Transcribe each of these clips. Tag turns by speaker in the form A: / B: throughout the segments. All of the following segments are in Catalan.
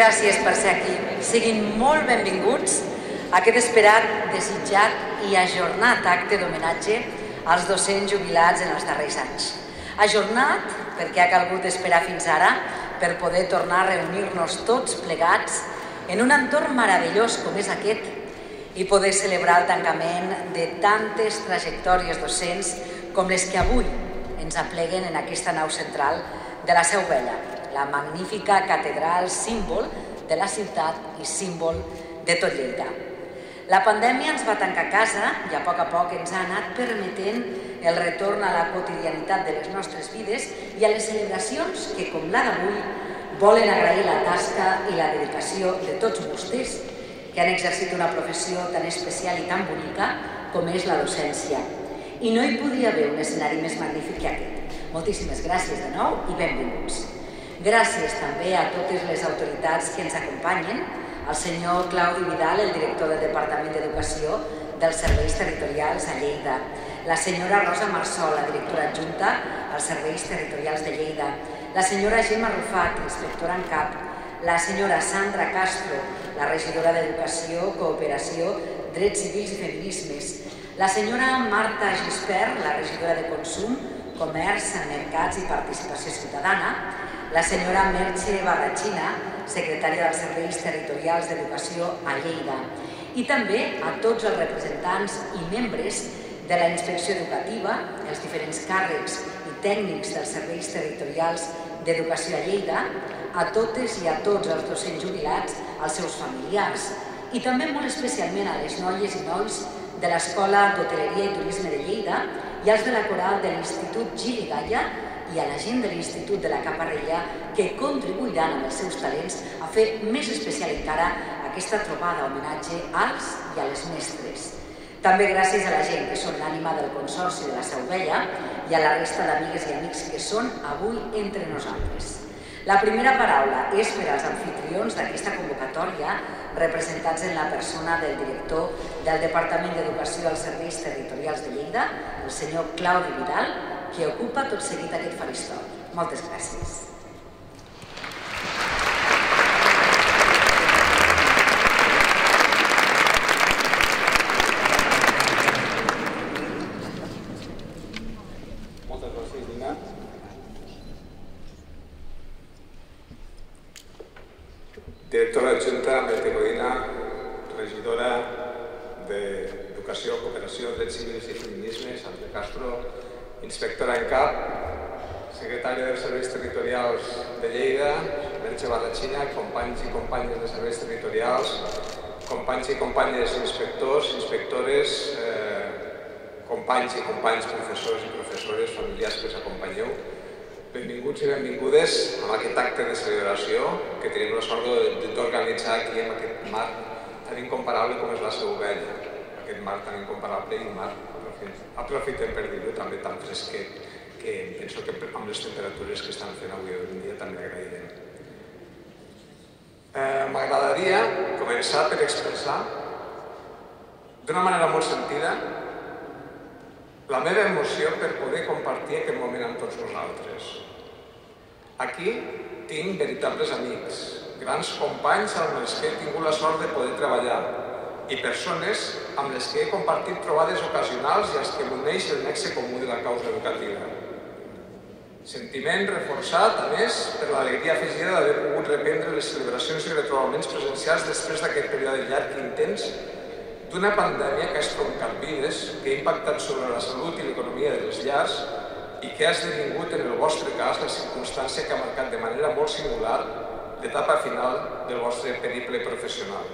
A: gràcies per ser aquí. Siguin molt benvinguts a aquest esperat, desitjat i ajornat acte d'homenatge als docents jubilats en els darrers anys. Ajornat perquè ha calgut esperar fins ara per poder tornar a reunir-nos tots plegats en un entorn meravellós com és aquest i poder celebrar el tancament de tantes trajectòries docents com les que avui ens apleguen en aquesta nau central de la Seu Vella, la magnífica catedral símbol de la ciutat i símbol de tot Lleida. La pandèmia ens va tancar a casa i a poc ens ha anat permetent el retorn a la quotidianitat de les nostres vides i a les celebracions que, com la d'avui, volen agrair la tasca i la dedicació de tots vostès que han exercit una professió tan especial i tan bonica com és la docència. I no hi podria haver un escenari més magnífic que aquest. Moltíssimes gràcies de nou i benvinguts. Gràcies també a totes les autoritats que ens acompanyen, al senyor Claudi Vidal, el director del Departament d'Educació dels Serveis Territorials a Lleida, la senyora Rosa Marsol, la directora adjunta als Serveis Territorials de Lleida, la senyora Gemma Rufat, inspectora en cap, la senyora Sandra Castro, la regidora d'Educació, Cooperació, Drets Civils i Feminismes, la senyora Marta Gispert, la regidora de Consum, Comerç, Mercats i Participació Ciutadana, la senyora Merche Barratxina, secretària dels Serveis Territorials d'Educació a Lleida, i també a tots els representants i membres de la Inspecció Educativa, els diferents càrrecs i tècnics dels Serveis Territorials d'Educació a Lleida, a totes i a tots els docents jubilats, als seus familiars, i també molt especialment a les noies i nois de l'Escola d'Hoteleria i Turisme de Lleida i als de la coral de l'Institut Gili Gaia i a la gent de l'Institut de la Caparella que contribuiran amb els seus talents a fer més especial encara aquesta trobada homenatge als i a les mestres. També gràcies a la gent que són l'ànima del Consorci de la Seu Vella i a la resta d'amigues i amics que són avui entre nosaltres. La primera paraula és per als amfitrions d'aquesta convocatòria, representats en la persona del director del Departament d'Educació als Serveis Territorials de Lleida, el senyor Claudi Vidal, que ocupa tot seguit aquest faristol. Moltes gràcies.
B: Moltes gràcies, Dina. Directora adjunta Maite Codina, regidora d'Educació, Cooperació, Drets Civils i Feminismes, Sandra Castro, inspectora en cap, secretària dels Serveis Territorials de Lleida, Merche Barratxina, companys i companyes de Serveis Territorials, companys i companyes inspectors, inspectores, companys i companyes professors i professores, familiars que us acompanyeu. Benvinguts i benvingudes a aquest acte de celebració que tenim la sort d'organitzar aquí en aquest marc tan incomparable com és la Seu Vella. Aquest marc tan incomparable i un marc, aprofitem per dir-ho, també tan fresquet, que penso que amb les temperatures que estan fent avui en dia també agrairem. M'agradaria començar per expressar d'una manera molt sentida la meva emoció per poder compartir aquest moment amb tots vosaltres. Aquí tinc veritables amics, grans companys amb els que he tingut la sort de poder treballar i persones amb les que he compartit trobades ocasionals i als que m'uneix el nexe comú de la causa educativa. Sentiment reforçat, a més, per l'alegria afegida d'haver pogut reprendre les celebracions i retrobaments presencials després d'aquest període llarg i intens d'una pandèmia que ha estroncat vides, que ha impactat sobre la salut i l'economia de les llars i que ha esdevingut, en el vostre cas, la circumstància que ha marcat de manera molt singular l'etapa final del vostre periple professional.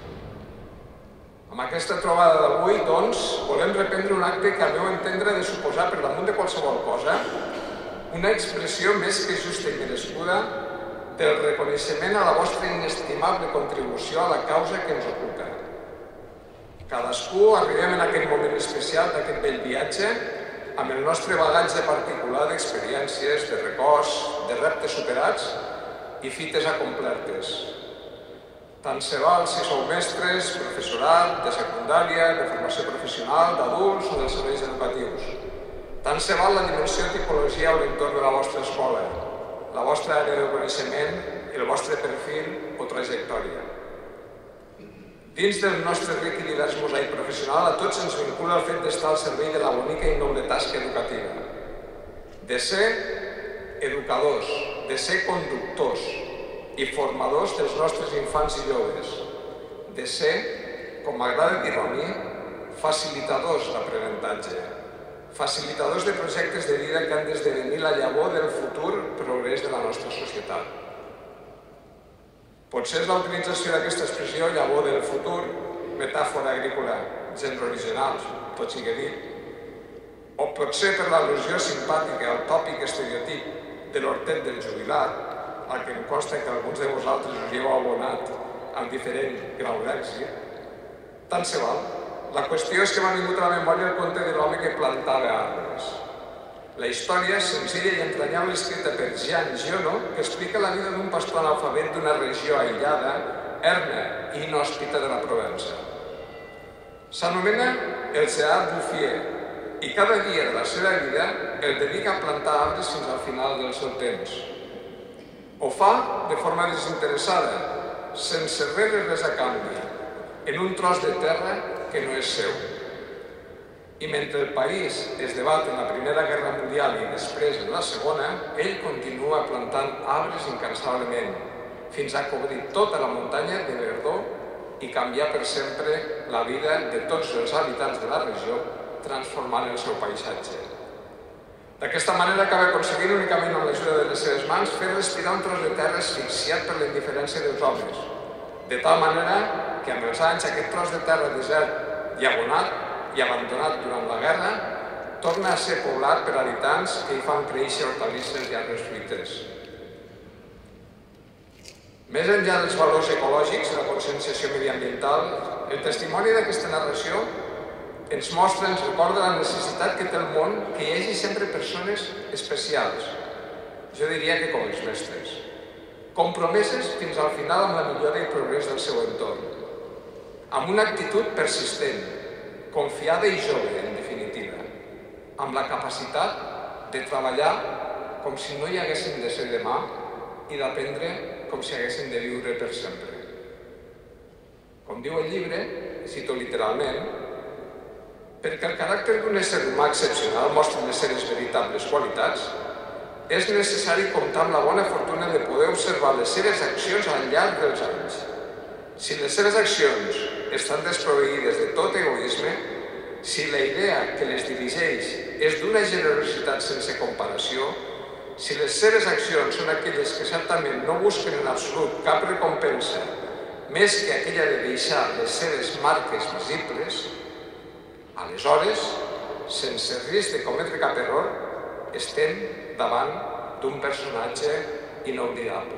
B: Amb aquesta trobada d'avui, doncs, volem reprendre un acte que, al meu entendre, ha de suposar, per damunt de qualsevol cosa, una expressió més que justa i merescuda del reconeixement a la vostra inestimable contribució a la causa que ens ocupa. Cadascú arribem en aquest moment especial d'aquest vell viatge amb el nostre bagatge particular d'experiències, de records, de reptes superats i fites acomplertes. Tant se val si sou mestres, professorat, de secundària, de formació professional, d'adults o dels serveis educatius. Tant se val la dimensió, tipologia o l'entorn de la vostra escola. la vostra àrea de coneixement, el vostre perfil o trajectòria. Dins del nostre ric i divers mosaic professional, a tots ens vincula el fet d'estar al servei de la bonica i noble tasca educativa, de ser educadors, de ser conductors i formadors dels nostres infants i joves, de ser, com m'agrada dir-ho a mi, facilitadors d'aprenentatge, facilitadors de projectes de vida que han d'esdevenir la llavor del futur progrés de la nostra societat. Potser és la utilització d'aquesta expressió, llavor del futur, metàfora agrícola, gens original, tot sigui dit, o potser per l'al·lusió simpàtica al tòpic estereotip de l'hortet del jubilat, al que em consta que alguns de vosaltres us hi heu abonat amb diferent grau d'èxit, tant se val. La qüestió és que m'ha vingut a la memòria el conte de l'home que plantava arbres. La història és senzilla i entranyable escrita per Jean Giono, que explica la vida d'un pastor analfabet d'una regió aïllada, erma i inhòspita de la Provença. S'anomena el Gerard Bouffier i cada dia de la seva vida el dedica a plantar arbres fins al final del seu temps. Ho fa de forma desinteressada, sense res a canvi, en un tros de terra que no és seu. I mentre el país es debat en la Primera Guerra Mundial i després en la Segona, ell continua plantant arbres incansablement, fins a cobrir tota la muntanya de verdor i canviar per sempre la vida de tots els habitants de la regió, transformant el seu paisatge. D'aquesta manera acaba aconseguint únicament amb l'ajuda de les seves mans fer respirar un tros de terra asfixiat per la indiferència dels homes, de tal manera que amb els anys aquest tros de terra desert, diagonat i abandonat durant la guerra, torna a ser poblat per habitants que hi fan créixer hortalisses i arbres fruiters. Més enllà dels valors ecològics i la conscienciació mediambiental, el testimoni d'aquesta narració ens mostra, ens recorda la necessitat que té el món que hi hagi sempre persones especials, jo diria que com els mestres, compromeses fins al final amb la millora i progrés del seu entorn, amb una actitud persistent, confiada i jove, en definitiva, amb la capacitat de treballar com si no hi haguessin de ser demà i d'aprendre com si haguessin de viure per sempre. Com diu el llibre, cito literalment, perquè el caràcter d'un ésser humà excepcional mostra les seves veritables qualitats, és necessari comptar amb la bona fortuna de poder observar les seves accions al llarg dels anys. Si les seves accions estan desproveïdes de tot egoisme, si la idea que les dirigeix és d'una generositat sense comparació, si les seves accions són aquelles que certament no busquen en absolut cap recompensa més que aquella de deixar les seves marques visibles, aleshores, sense risc de cometre cap error, estem davant d'un personatge inoblidable.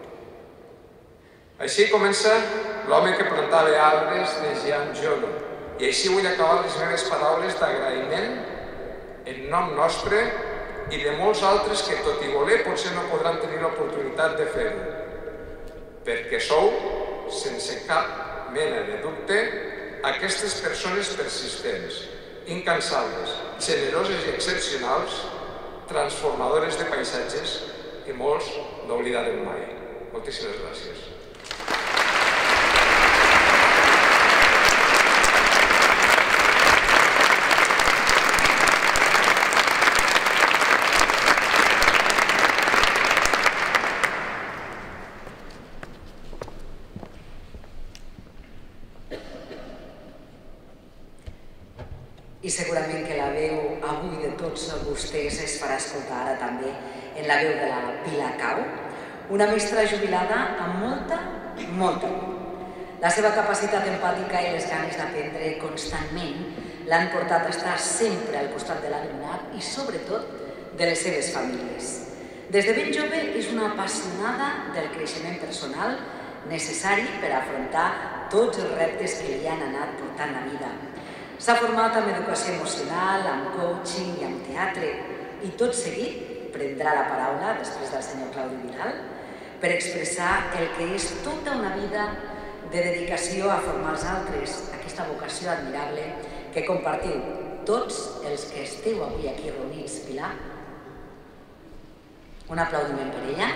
B: Així comença L'home que plantava arbres de Jean Giono, i així vull acabar les meves paraules d'agraïment en nom nostre i de molts altres que, tot i voler, potser no podran tenir l'oportunitat de fer-ho, perquè sou, sense cap mena de dubte, aquestes persones persistents, incansables, generoses i excepcionals, transformadores de paisatges que molts no oblidarem mai. Moltíssimes gràcies.
A: I segurament que la veu avui de tots vostès es farà escoltar ara també en la veu de la Pilar Cau, una mestra jubilada amb molta por. La seva capacitat empàtica i les ganes d'aprendre constantment l'han portat a estar sempre al costat de l'alumnat i sobretot de les seves famílies. Des de ben jove és una apassionada del creixement personal necessari per afrontar tots els reptes que li han anat portant la vida. S'ha format amb educació emocional, amb coaching i amb teatre i tot seguit prendrà la paraula, després del senyor Claudi Vidal, per expressar el que és tota una vida de dedicació a formar els altres, aquesta vocació admirable que compartiu tots els que esteu avui aquí reunits, Pilar. Un aplaudiment per ella.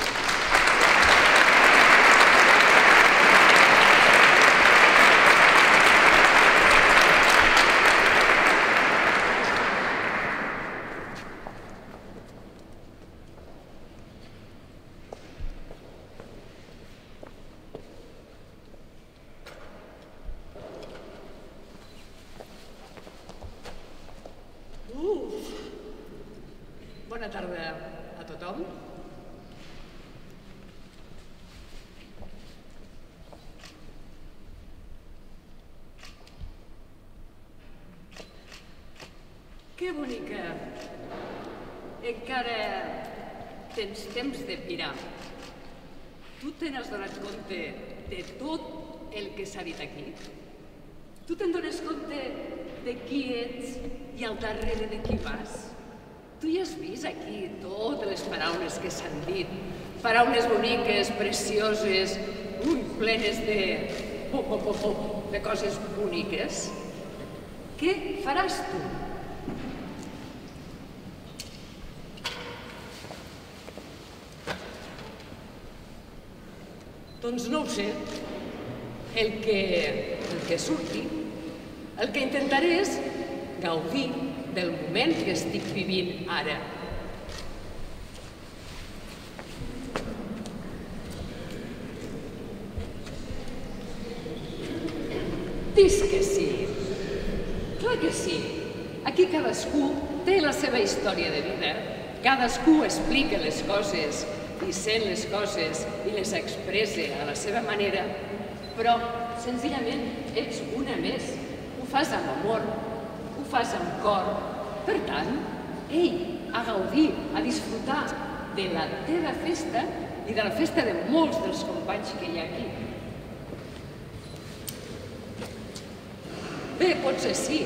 C: Bona tarda a tothom. Que bonica. Encara tens temps de mirar. Tu te n'has donat compte de tot el que s'ha dit aquí? Tu te'n dones compte de qui ets i al darrere de qui vas? Tu ja has vist aquí totes les paraules que s'han dit, paraules boniques, precioses, plenes de coses boniques. Què faràs tu? Doncs no ho sé. El que surti, el que intentaré és gaudir del moment que estic vivint ara. Dis que sí. Clar que sí. Aquí cadascú té la seva història de vida. Cadascú explica les coses i sent les coses i les expressa a la seva manera, però senzillament ets una més. Ho fas amb amor, ho fas amb cor. Per tant, a gaudir, a disfrutar de la teva festa i de la festa de molts dels companys que hi ha aquí. Bé, potser sí.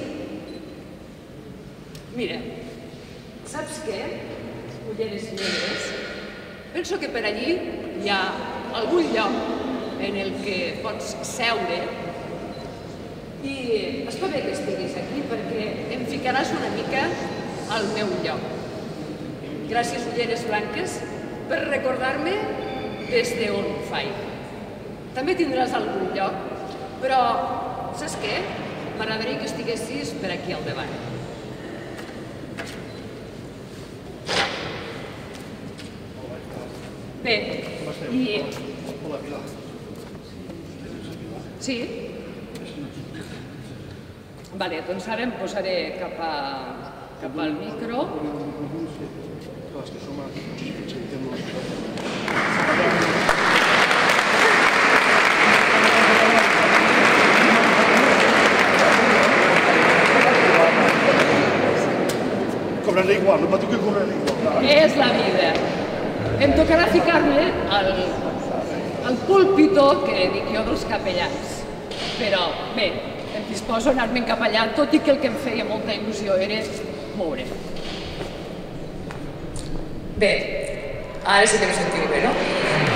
C: Mira, saps què? Ulleres negres. Penso que per allí hi ha algun lloc en el que pots seure i està bé que estiguis aquí perquè em ficaràs una mica al meu lloc. Gràcies, ulleres blanques, per recordar-me des d'on ho faig. També tindràs algun lloc, però saps què? M'agradaria que estiguessis per aquí al davant. Bé, i...
D: Hola, Pilar.
C: Sí? Vale, doncs ara em posaré cap al micro.
D: És que som aquí. Cobraré igual, no me toqui cobrar igual.
C: És la vida. Em tocarà ficar-me al púlpito que dic jo dels capellans. Però, bé, em disposo a anar-me'n cap allà, tot i que el que em feia molta il·lusió era moure.
A: Bé, ara sí que no sentiu bé, no?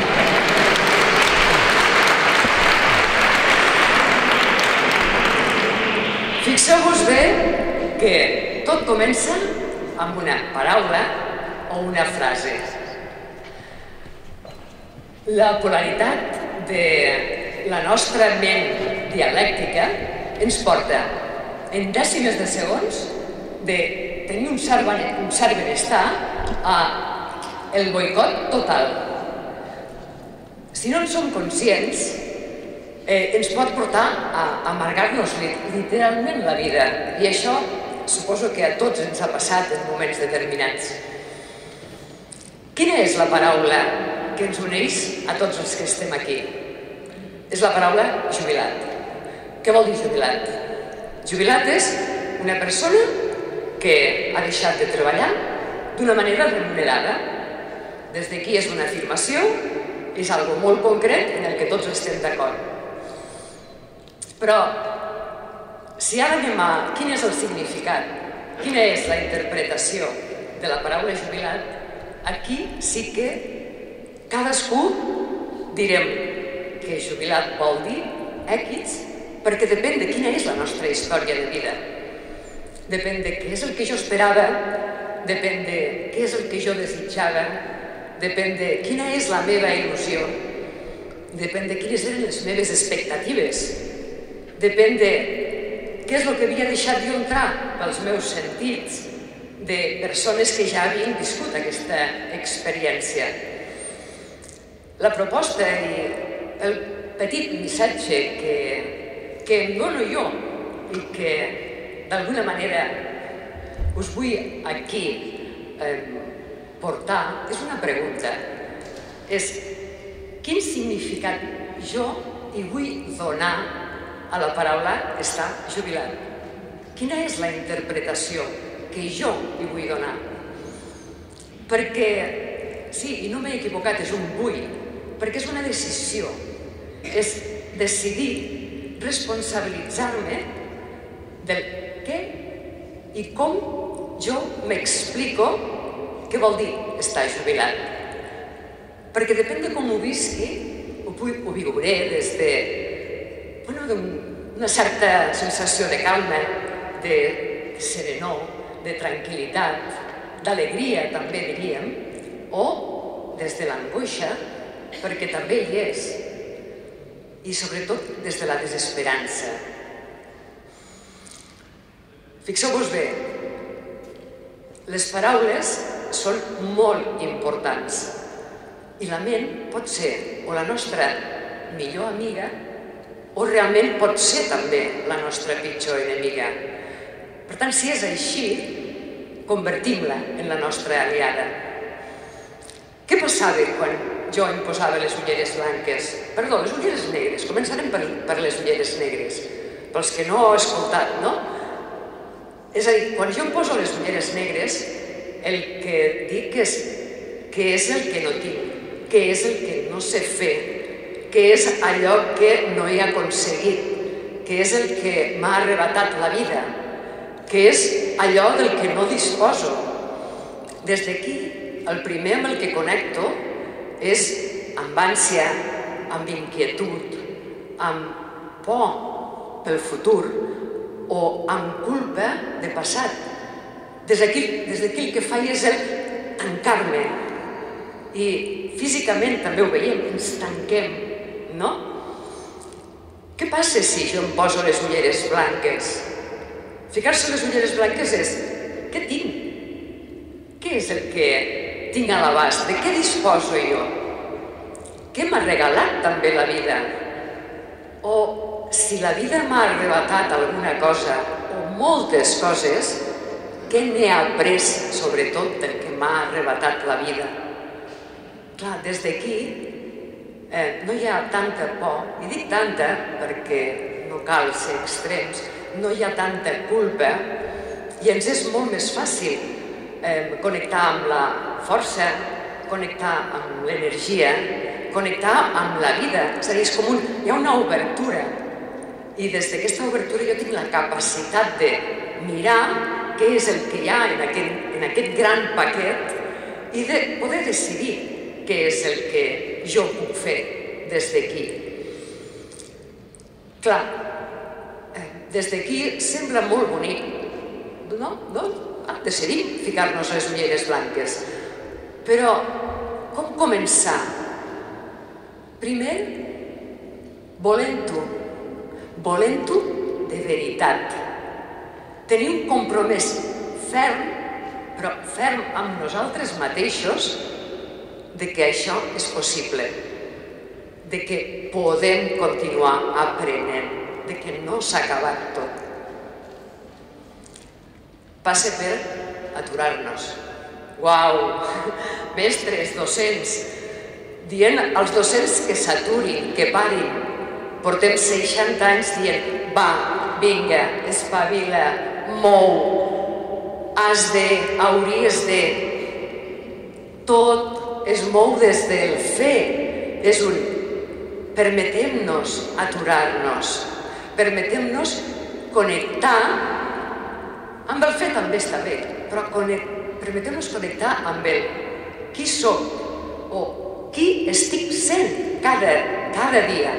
A: Fixeu-vos bé que tot comença amb una paraula o una frase. La polaritat de la nostra ment dialèctica ens porta en dècimes de segons de tenir un cert benestar a el boicot total. Si no en som conscients, ens pot portar a amargar-nos literalment la vida. I això suposo que a tots ens ha passat en moments determinats. Quina és la paraula que ens uneix a tots els que estem aquí? És la paraula jubilat. Què vol dir jubilat? Jubilat és una persona que ha deixat de treballar d'una manera remunerada. Des d'aquí és una afirmació, és algo molt concret en el que tots estem d'acord. Però, si ara anem a quin és el significat, quina és la interpretació de la paraula jubilat, aquí sí que cadascú direm que jubilat vol dir X, perquè depèn de quina és la nostra història de vida. Depèn de què és el que jo esperava, depèn de què és el que jo desitjava,
E: depèn de quina és la meva il·lusió, depèn de quines eren les meves expectatives, depèn de què és el que havia deixat jo entrar pels meus sentits, de persones que ja havien viscut aquesta experiència. La proposta i el petit missatge que em dono jo i que d'alguna manera us vull aquí portar és una pregunta. És quin significat jo hi vull donar a la paraula estar jubilat? Quina és la interpretació que jo hi vull donar? Perquè, sí, i no m'he equivocat, és un vull, perquè és una decisió. És decidir responsabilitzar-me del què i com jo m'explico què vol dir estar jubilat. Perquè depèn de com ho visqui, ho viuré des d'una certa sensació de calma, de serenor, de tranquil·litat, d'alegria també diríem, o des de l'angoixa, perquè també hi és, i sobretot des de la desesperança. Fixeu-vos bé, les paraules són molt importants i la ment pot ser o la nostra millor amiga o realment pot ser també la nostra pitjor enemiga. Per tant, si és així, convertim-la en la nostra aliada. Què passava quan jo em posava les ulleres blanques? Perdó, les ulleres negres. Començarem per les ulleres negres, pels que no heu escoltat, no? És a dir, quan jo em poso les ulleres negres, el que dic és què és el que no tinc, què és el que no sé fer, què és allò que no he aconseguit, què és el que m'ha arrebatat la vida, què és allò del que no disposo. Des d'aquí, el primer amb el que connecto és amb ànsia, amb inquietud, amb por pel futur o amb culpa de passat. Des d'aquí el que faig és el tancar-me i físicament també ho veiem, ens tanquem, no? Què passa si jo em poso les ulleres blanques? Ficar-se les ulleres blanques és què tinc? Què és el que tinc a l'abast? De què disposo jo? Què m'ha regalat també la vida? O si la vida m'ha arrebatat alguna cosa o moltes coses, què n'he après sobretot del que m'ha arrebatat la vida? Clar, des d'aquí no hi ha tanta por, i dic tanta perquè no cal ser extrems, no hi ha tanta culpa i ens és molt més fàcil connectar amb la força, connectar amb l'energia, connectar amb la vida. És a dir, és com hi ha una obertura i des d'aquesta obertura jo tinc la capacitat de mirar què és el que hi ha en aquest gran paquet i de poder decidir què és el que jo puc fer des d'aquí. Clar, des d'aquí sembla molt bonic, no? Decidim ficar-nos les ulleres blanques. Però com començar? Primer, volent-ho de veritat. Tenir un compromís ferm, però ferm amb nosaltres mateixos, de que això és possible, de que podem continuar aprenent, de que no s'ha acabat tot. Passa per aturar-nos. Uau! Mestres, docents, dient als docents que s'aturin, que parin. Portem 60 anys dient, va, vinga, espavila, mou, has de, hauries de. Tot es mou des del fer. És un permetem-nos aturar-nos, permetem-nos connectar, amb el fer també està bé, però permetem-nos connectar amb el qui soc o qui estic sent cada dia.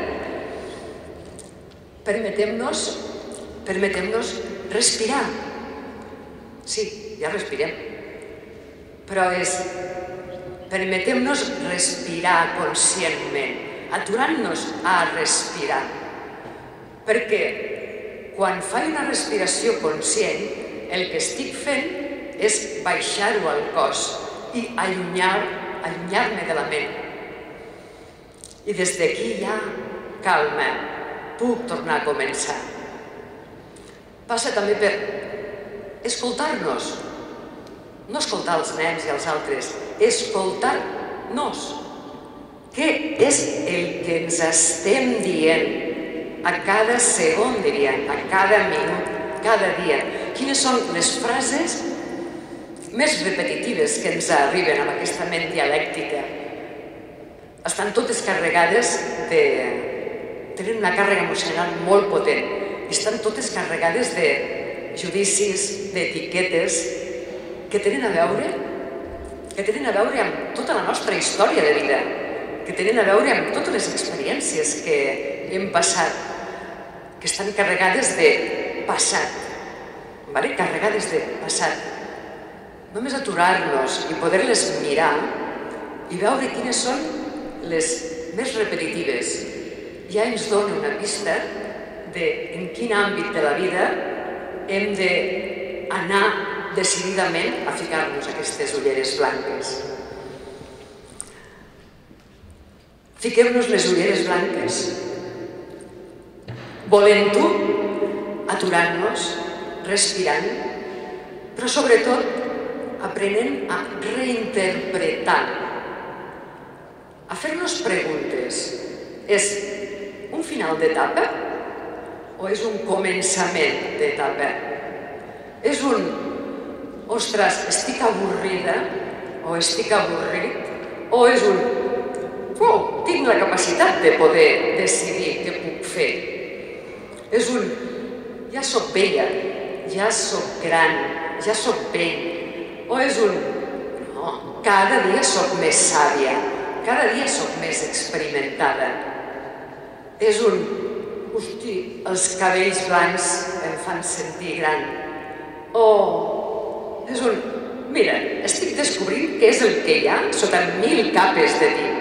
E: Permetem-nos respirar. Sí, ja respirem, però és Permetem-nos respirar conscientment, aturant-nos a respirar. Perquè quan faig una respiració conscient, el que estic fent és baixar-ho al cos i allunyar-me de la ment. I des d'aquí hi ha calma, puc tornar a començar. Passa també per escoltar-nos, no escoltar els nens i els altres, escoltar-nos. Què és el que ens estem dient a cada segon, diria, a cada minut, cada dia? Quines són les frases més repetitives que ens arriben amb aquesta ment dialèctica? Estan totes carregades de... tenen una càrrega emocional molt potent i estan totes carregades de judicis, d'etiquetes que tenen a veure amb tota la nostra història de vida, que tenen a veure amb totes les experiències que hem passat, que estan carregades de passat, carregades de passat. Només aturar-nos i poder-les mirar i veure quines són les més repetitives ja ens dona una pista de en quin àmbit de la vida hem d'anar decididament a ficar-nos aquestes ulleres blanques. Fiquem-nos les ulleres blanques, volent-ho, aturant-nos, respirant, però sobretot aprenent a reinterpretar, a fer-nos preguntes. És un final d'etapa o és un començament d'etapa? És un, ostres, estic avorrida o estic avorrit? O és un, tinc la capacitat de poder decidir què puc fer? És un, ja soc vella, ja soc gran, ja soc vell? O és un, no, cada dia soc més sàvia, cada dia soc més experimentada? És un, hosti, els cabells blancs em fan sentir gran. O és un, mira, estic descobrint què és el que hi ha sota 1000 capes de ti.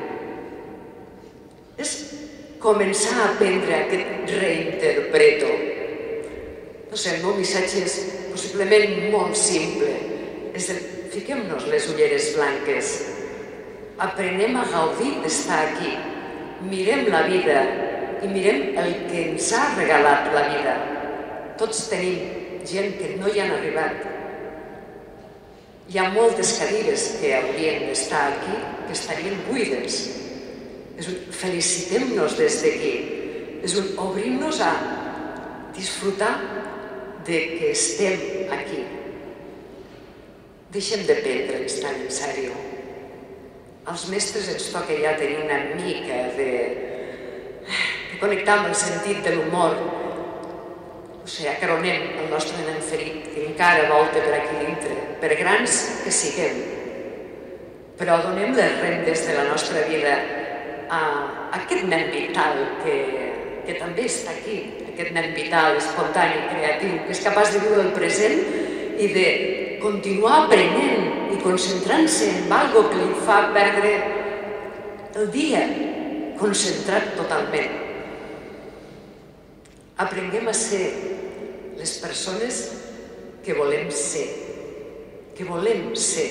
E: És començar a aprendre aquest reinterpreto. No sé, el meu missatge és possiblement molt simple. És el, fiquem-nos les ulleres blanques. Aprenem a gaudir d'estar aquí. Mirem la vida i mirem el que ens ha regalat la vida. Tots tenim gent que no hi han arribat. Hi ha moltes cadires que haurien d'estar aquí, que estarien buides. És un felicitem-nos des d'aquí. És un obrim-nos a disfrutar de que estem aquí. Deixem de prendre'ns tan en sèrio. Als mestres ens toca ja tenir una mica de connectar amb el sentit de l'humor. O sigui, acaronem el nostre nen ferit, que encara volta per aquí dintre, per grans que siguem. Però donem les rendes de la nostra vida a aquest nen vital que també està aquí, aquest nen vital, espontani, creatiu, que és capaç de viure el present i de continuar aprenent i concentrant-se en algo que li fa perdre el dia, concentrat totalment. Aprenguem a ser les persones que volem ser, que volem ser.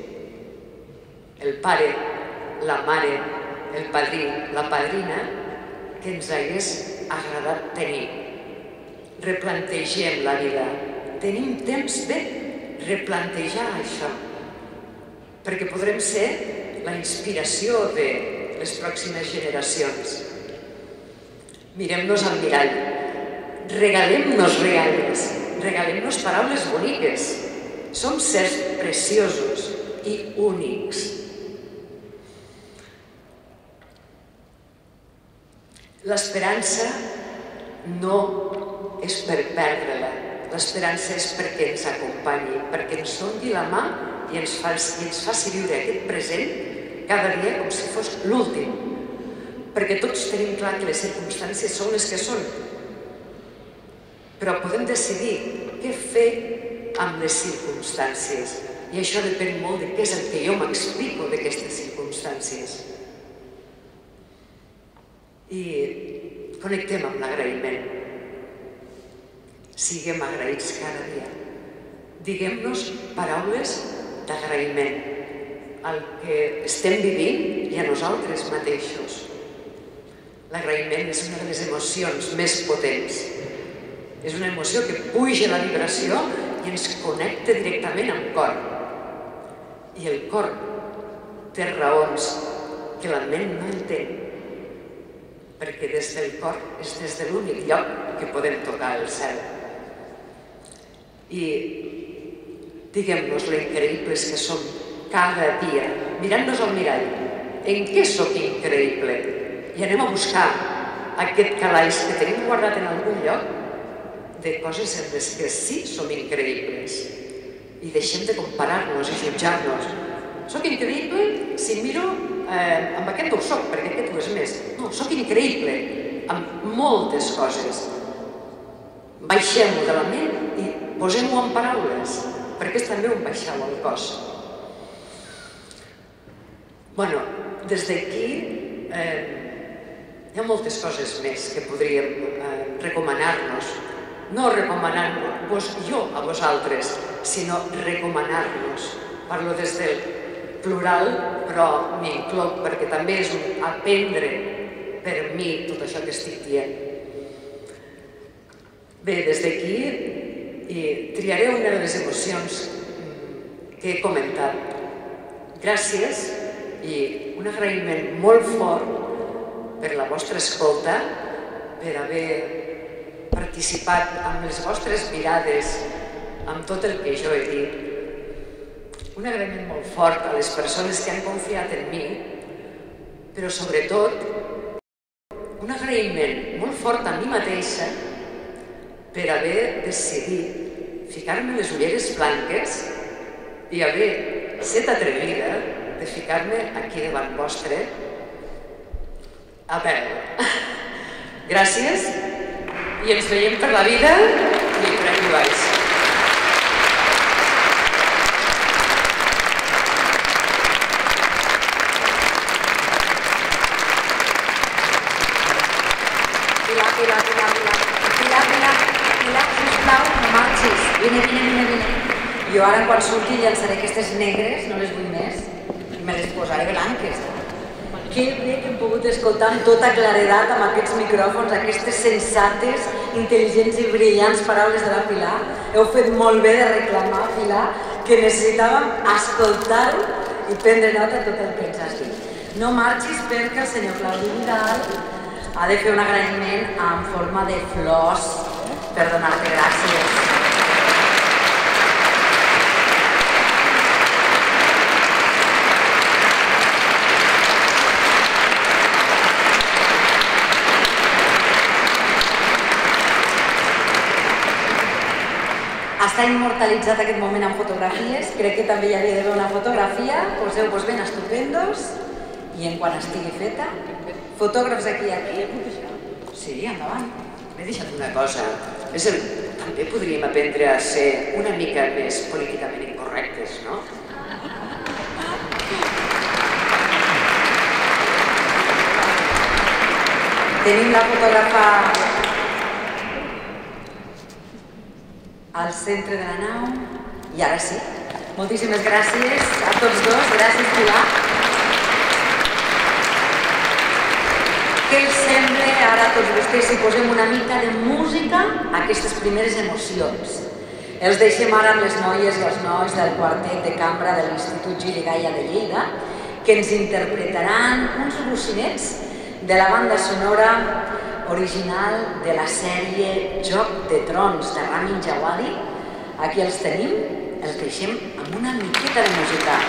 E: El pare, la mare, el padrí, la padrina que ens hagués agradat tenir. Replantegem la vida. Tenim temps de replantejar això, perquè podrem ser la inspiració de les pròximes generacions. Mirem-nos al mirall, regalem-nos regals, regalem-nos paraules boniques. Som sers preciosos i únics. L'esperança no és per perdre-la. L'esperança és perquè ens acompanyi, perquè ens doni la mà i ens faci viure aquest present cada dia com si fos l'últim. Perquè tots tenim clar que les circumstàncies són les que són. Però podem decidir què fer amb les circumstàncies. I això depèn molt de què és el que jo m'explico d'aquestes circumstàncies. I connectem amb l'agraïment. Siguem agraïts cada dia. Diguem-nos paraules d'agraïment al que estem vivint i a nosaltres mateixos. L'agraïment és una de les emocions més potents. És una emoció que puja la vibració i ens connecta directament amb el cor. I el cor té raons que la ment no entén, perquè des del cor és des de l'únic lloc que podem tocar el cel. I diguem-nos lo increïbles que som cada dia, mirant-nos al mirall. En què sóc increïble? I anem a buscar aquest calaix que tenim guardat en algun lloc de coses en les que sí som increïbles. I deixem de comparar-nos i jutjar-nos. Soc increïble si miro amb aquest ho soc, perquè aquest ho és més. No, soc increïble amb moltes coses. Baixem-ho de la ment i posem-ho en paraules, perquè és també un baixar-ho al cos. Bueno, des d'aquí hi ha moltes coses més que podríem recomanar-nos. No recomanar-vos jo a vosaltres, sinó recomanar-nos. Parlo des del plural, però m'incloc perquè també és un aprendre per mi tot això que estic dient. Bé, des d'aquí triaré una de les emocions que he comentat. Gràcies i un agraïment molt fort per la vostra escolta, per haver participat amb les vostres mirades, amb tot el que jo he dit. Un agraïment molt fort a les persones que han confiat en mi, però sobretot un agraïment molt fort a mi mateixa per haver decidit ficar-me les ulleres blanques i haver set atrevida de ficar-me aquí davant vostre a veure. Gràcies i ens veiem per la vida i per aquí baix.
A: Pilar, sisplau, no marxis. Vine. Jo ara quan surti llançaré aquestes negres, no les vull més, i me les posaré blanques. Que bé que hem pogut escoltar amb tota claredat amb aquests micròfons, aquestes sensates, intel·ligents i brillants paraules de la Pilar. Heu fet molt bé de reclamar, Pilar, que necessitàvem escoltar-ho i prendre nota de tot el que ens has dit. No marxis perquè el senyor Claudi Vidal ha de fer un agraïment en forma de flors per donar-te gràcies. Està immortalitzat aquest moment en fotografies, crec que també hi havia d'haver una fotografia, poseu-vos ben estupendos i en quan estigui feta, fotògrafs aquí. Sí, endavant. M'he deixat una cosa. També podríem aprendre a ser una mica més políticament incorrectes, no? Tenim la fotògrafa al centre de la nau i ara sí. Moltíssimes gràcies a tots dos. Gràcies, Pilar. Què els sembla ara a tots vostès si posem una mica de música a aquestes primeres emocions? Els deixem ara amb les noies i els nois del quartet de cambra de l'Institut Gili Gaia de Lleida, que ens interpretaran uns bocinets de la banda sonora original de la sèrie Joc de Trons de Ramin Djawadi. Aquí els tenim, els deixem amb una miqueta de música.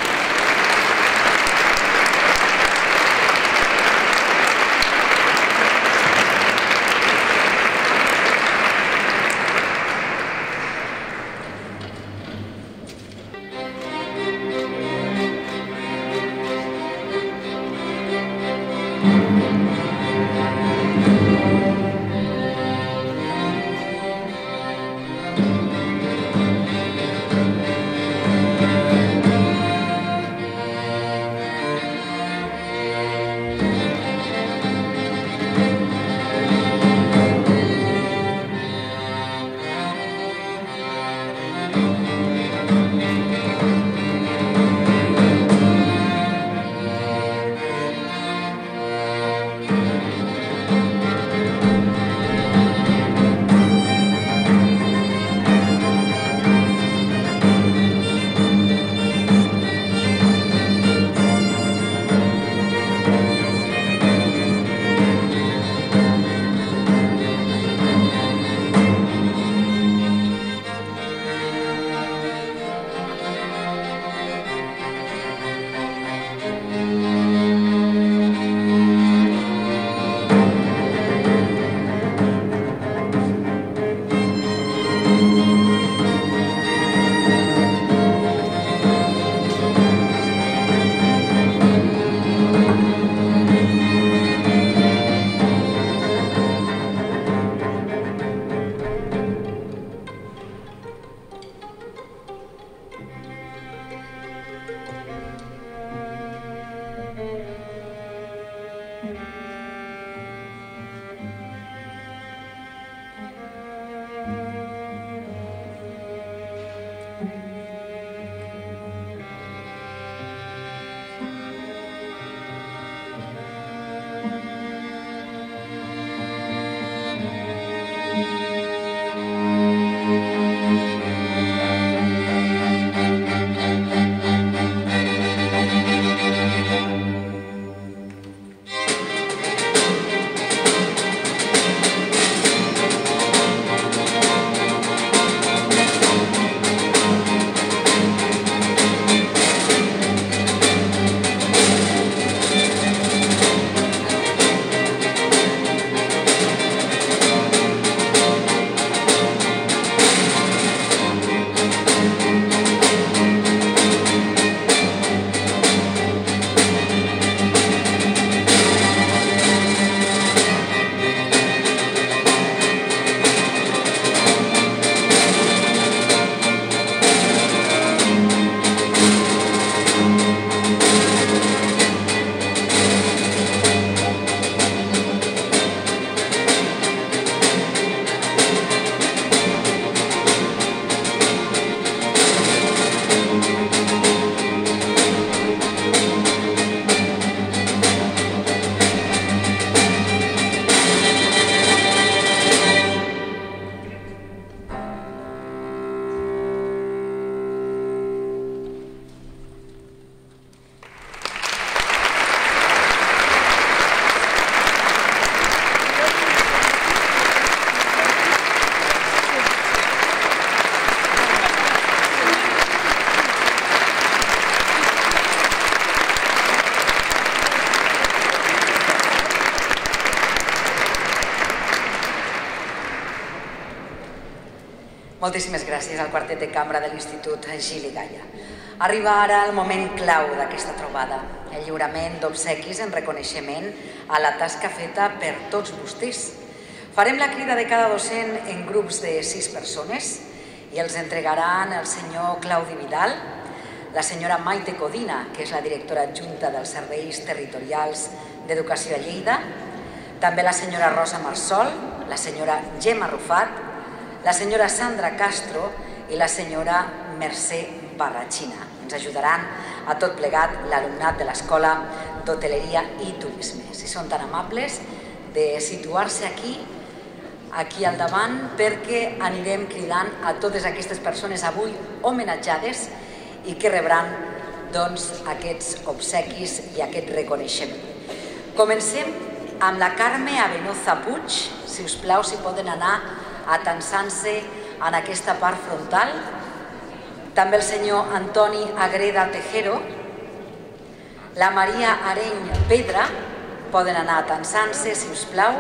A: Moltíssimes gràcies al quartet de cambra de l'Institut Gili Galla. Arriba ara el moment clau d'aquesta trobada, el lliurament d'obsequis en reconeixement a la tasca feta per tots vostès. Farem la crida de cada docent en grups de 6 persones i els entregaran el senyor Claudi Vidal, la senyora Maite Codina, que és la directora adjunta dels Serveis Territorials d'Educació a Lleida, també la senyora Rosa Marsol, la senyora Gemma Rufat, la senyora Sandra Castro i la senyora Mercè Barrachina. Ens ajudaran a tot plegat l'alumnat de l'Escola d'Hoteleria i Turisme. Si són tan amables de situar-se aquí al davant, perquè anirem cridant a totes aquestes persones avui homenatjades i que rebran aquests obsequis i aquest reconeixement. Comencem amb la Carme Avenoza Puig. Si us plau, si poden anar atansant-se en aquesta part frontal. També el senyor Antoni Agreda Tejero, la Maria Areny Pedra, poden anar atansant-se, si us plau.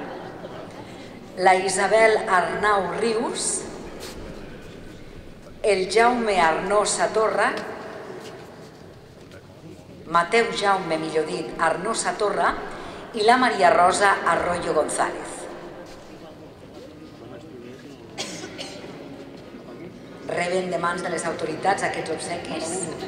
A: La Isabel Arnau Rius, el Jaume Arnosa Torra, Mateu Jaume, millor dit, Arnosa Torra, i la Maria Rosa Arroyo González. Reben de mans de les autoritats aquests obsequis.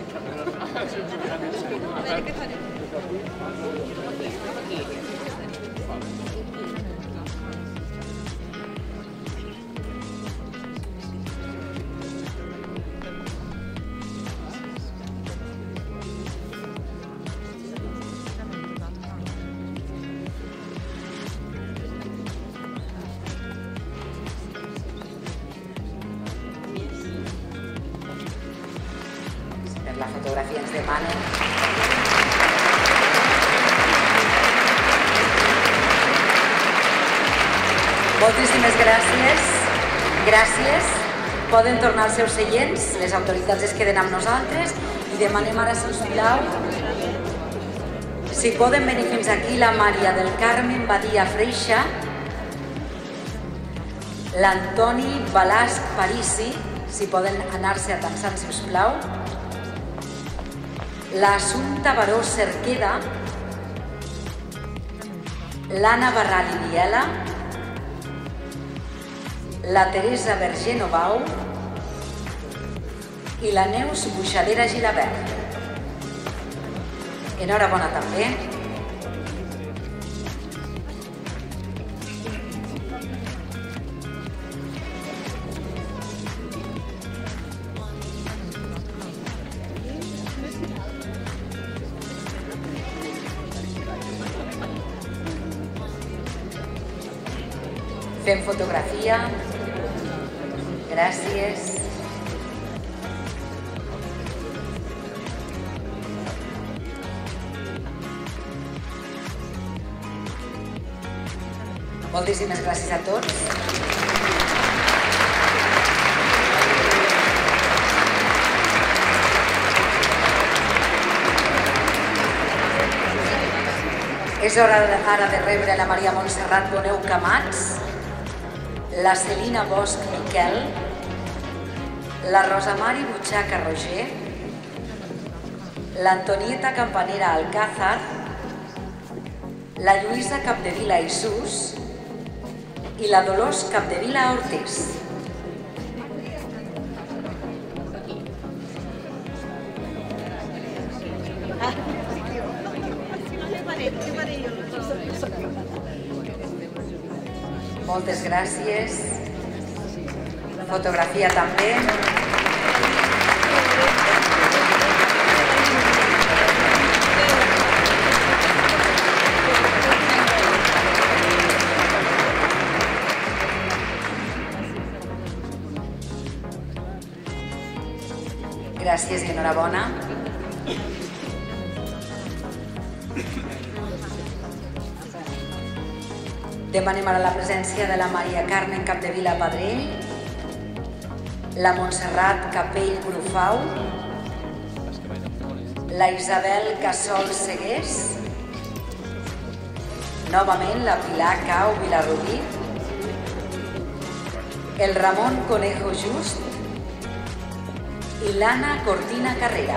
A: La fotografia ens demanen. Moltíssimes gràcies. Gràcies. Poden tornar als seus seients, les autoritats es queden amb nosaltres i demanem ara, si us plau, si poden venir fins aquí la Maria del Carmen Badia Freixa, l'Antoni Balasc Parisi, si poden anar-se atansant, si us plau, l'Assumpta Baró Cerqueda, l'Anna Barral i Viela, la Teresa Verger Novau i la Neus Buixadera Gilabert. Enhorabona també. Fem fotografia. Gràcies. Moltíssimes gràcies a tots. És hora ara de rebre la Maria Montserrat Boneu Camats, la Celina Bosch Miquel, la Rosamari Butxaca Roger, l'Antonieta Campanera Alcázar, la Lluïsa Capdevila Isús i la Dolors Capdevila Ortiz. Moltes gràcies. Fotografia també. Gràcies i enhorabona. Demanem ara la presència de la Maria Carmen Capdevila Padrell, la Montserrat Capell Brufau, la Isabel Cassol Segués, novament la Pilar Cau Vilarrubí, el Ramon Conejo Just i l'Anna Cortina Carrera.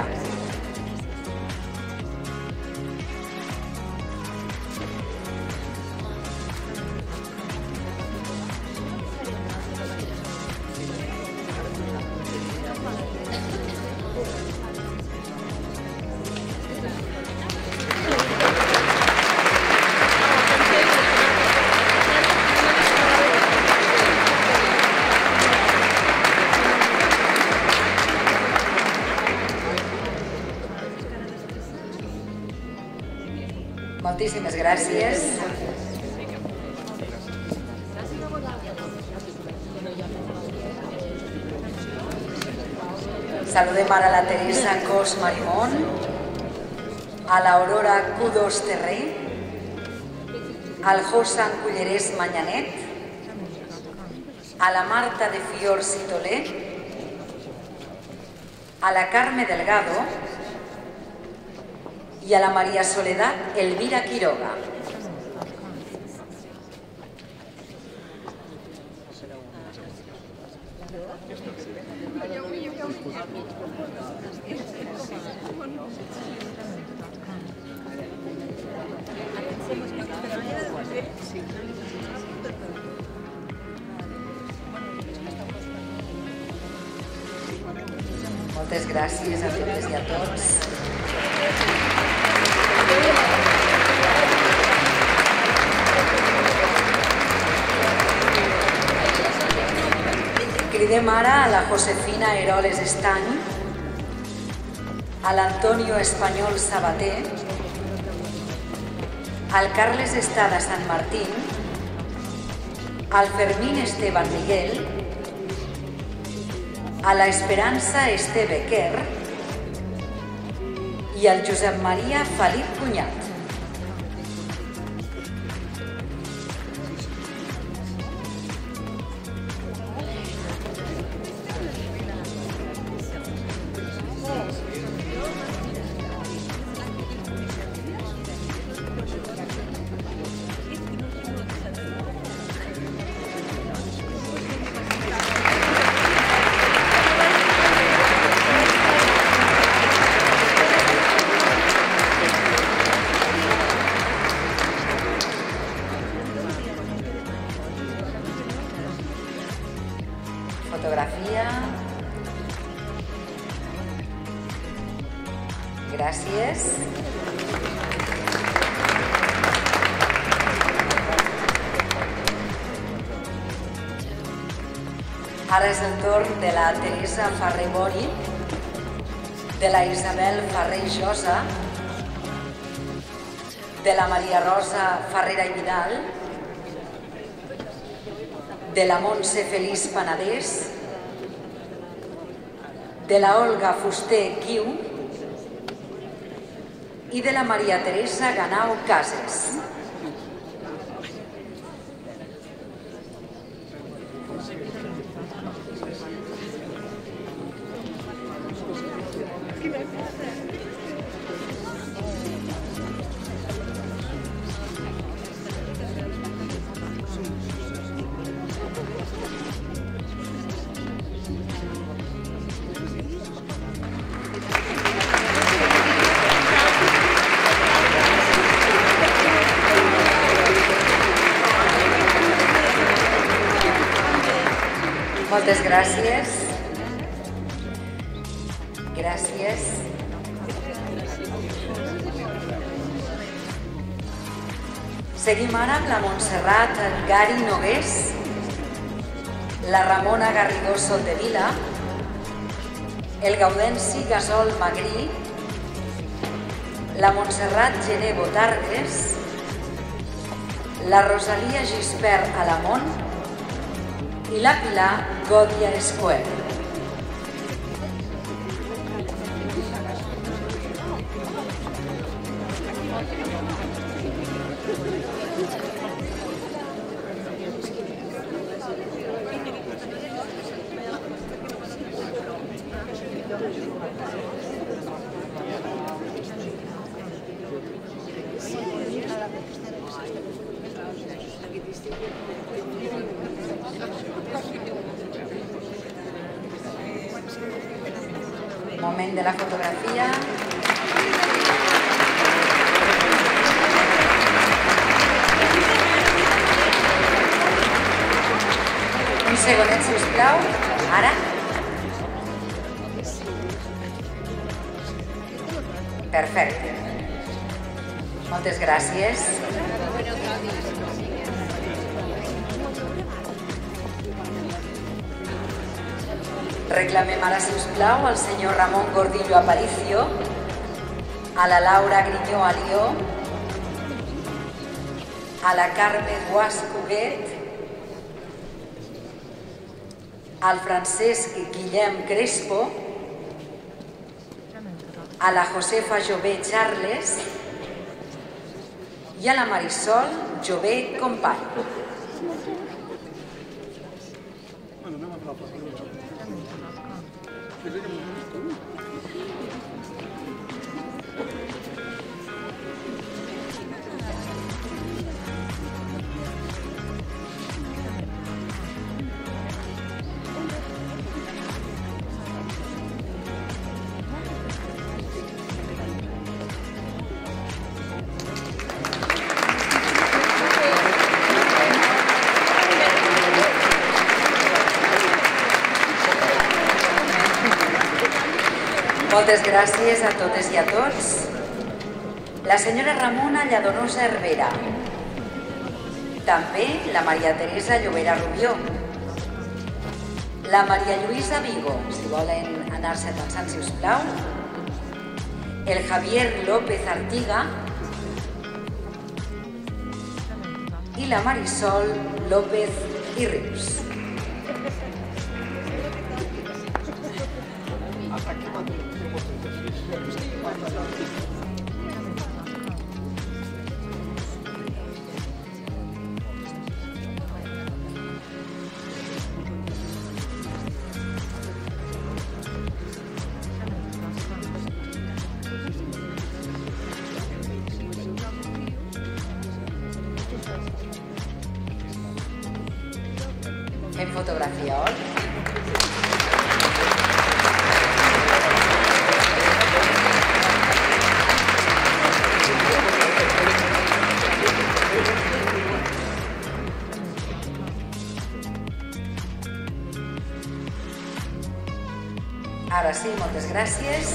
A: Moltíssimes gràcies. Saludem ara la Teresa Cos Marimón, a l'Aurora Q2 Terré, al Josan Cullerés Manyanet, a la Marta de Fior Citolé, a la Carme Delgado y a la María Soledad Elvira Quiroga. Moltes gràcies a totes i a tots. Cridem ara a la Josefina Heroles Estany, a l'Antonio Espanyol Sabater, al Carles Estada Sant Martín, al Fermín Esteban Miguel, a la Esperança Esteve Quer i al Josep Maria Felip Cunyat. Fotografia. Gràcies. Ara és el torn de la Teresa Ferrer Bori, de la Isabel Ferrer Josa, de la Maria Rosa Ferrera i Vidal, de la Montse Feliç Panadés, de la Olga Fuster Guiu i de la Maria Teresa Ganau Cases. Moltes gràcies. Gràcies. Seguim ara amb la Montserrat Gari Nogués, la Ramona Garrigó Soldevila, el Gaudenci Gasol Magrí, la Montserrat Gené Botargues, la Rosalia Gispert Alamont i la Pilar Gòdia Escuel. Moment de la fotografia. Un segonet, sisplau. Ara. Perfecte. Moltes gràcies. Reclamem ara, sisplau, al senyor Ramon Gordillo Aparicio, a la Laura Grinyó Alió, a la Carme Guas Cuguet, al Francesc Guillem Crespo, a la Josefa Jové Charles i a la Marisol Jové Company. Moltes gràcies a totes i a tots. La senyora Ramona Lladonosa Hervera. També la Maria Teresa Llobera Rubió. La Maria Lluïsa Vigo, si volen anar-se pensant, si us plau. El Javier López Artiga. I la Marisol López i Rius. Fem fotografia, oi? Ara sí, moltes gràcies.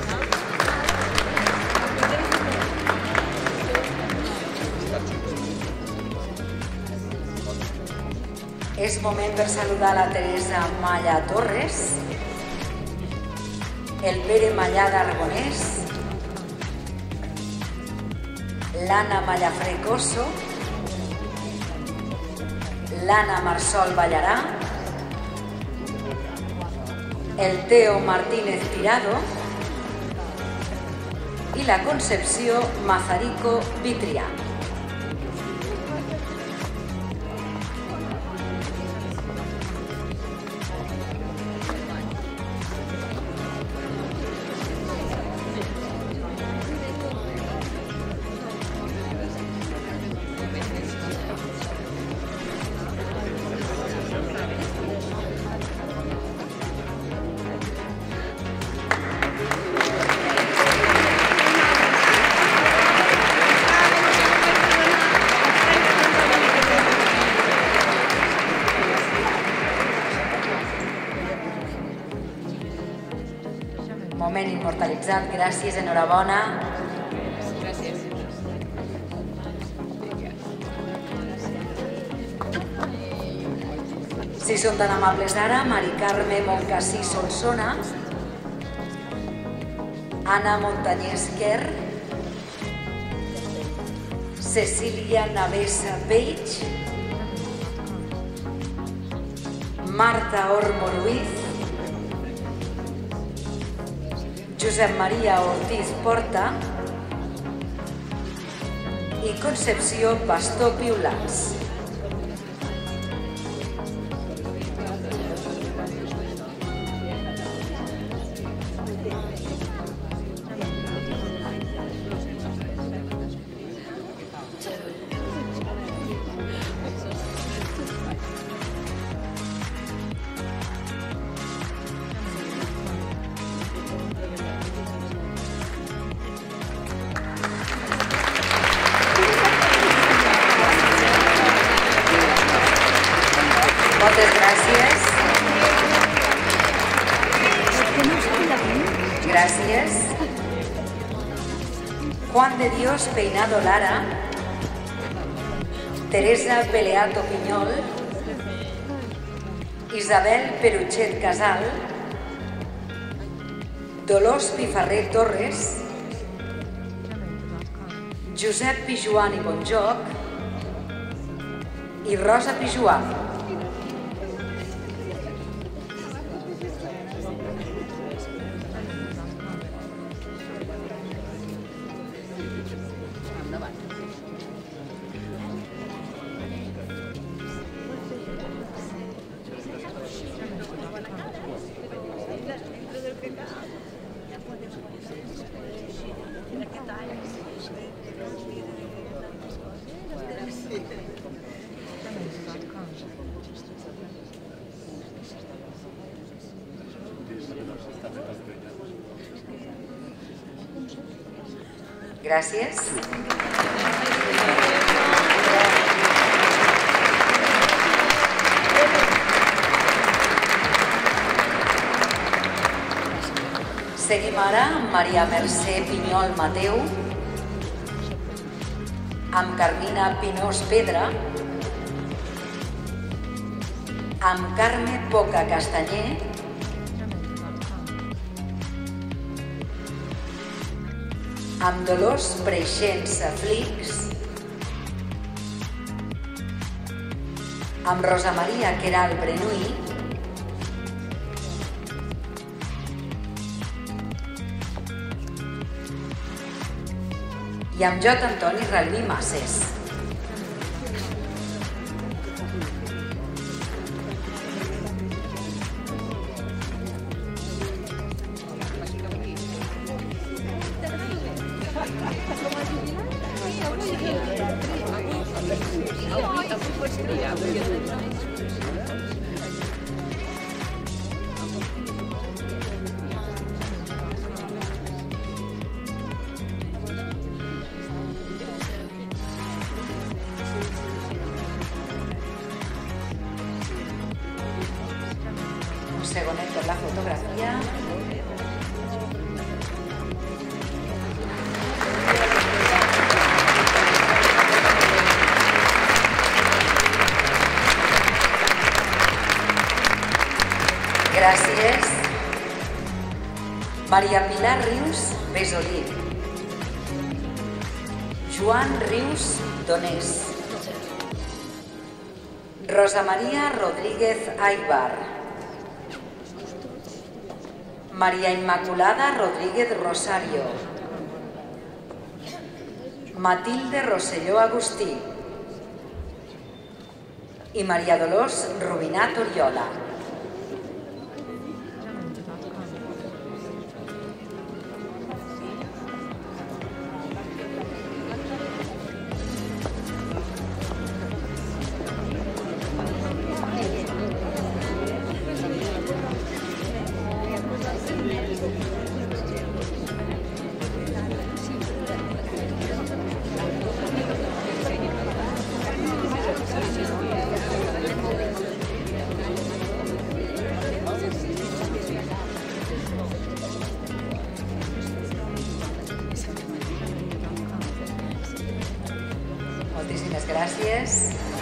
A: És moment per saludar la Teresa Malla Torres, el Pere Mallà d'Aragonès, l'Anna Mallafrecoso, l'Anna Marsol Ballarà, el Teo Martínez Tirado i la Concepció Mazarico Vitrià. Moment immortalitzat, gràcies, enhorabona.
C: Gràcies.
A: Si són tan amables ara, Mari Carme Moncasí Solsona, Anna Montañés Quer, Cecília Navesa Peix, Marta Ormo Ruiz, Josep Maria Ortiz Porta i Concepció Pastor Piulats. Gràcies. Juan de Dios Peinado Lara, Teresa Peleato Pinyol, Isabel Peruchet Casal, Dolors Pifarré Torres, Josep Pijuan i Bonjoc i Rosa Pijuan. Gràcies. Seguim ara amb Maria Mercè Pinyol Mateu, amb Carmina Pinós Pedra, amb Carme Poca Castanyer, amb Dolors Preixença Flix, amb Rosa Maria Queralt Brenuí, i amb J. Antoni Ralví Masses. Segonet per la fotografia. Gràcies. Maria Pilar Rius Besolí. Joan Rius Donés. Rosa Maria Rodríguez Aybar. María Inmaculada Rodríguez Rosario, Matilde Rosselló Agustí y María Dolors Rubinat Oriola. Moltíssimes gràcies.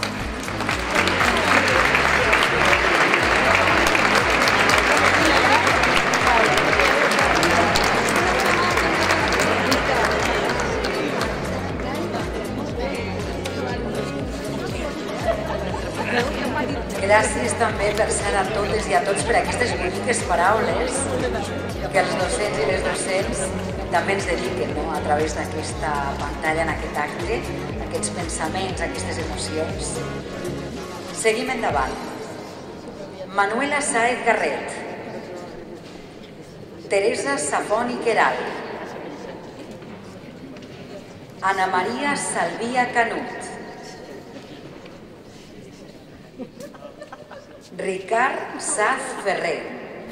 A: Gràcies també per ser a totes i a tots per aquestes boniques paraules que els docents i les docents també ens dediquen a través d'aquesta pantalla, en aquest acte, aquests pensaments, aquestes emocions. Seguim endavant. Manuela Sáez Garret, Teresa Safoni Queralt, Ana Maria Salvia Canut, Ricard Saz Ferrer,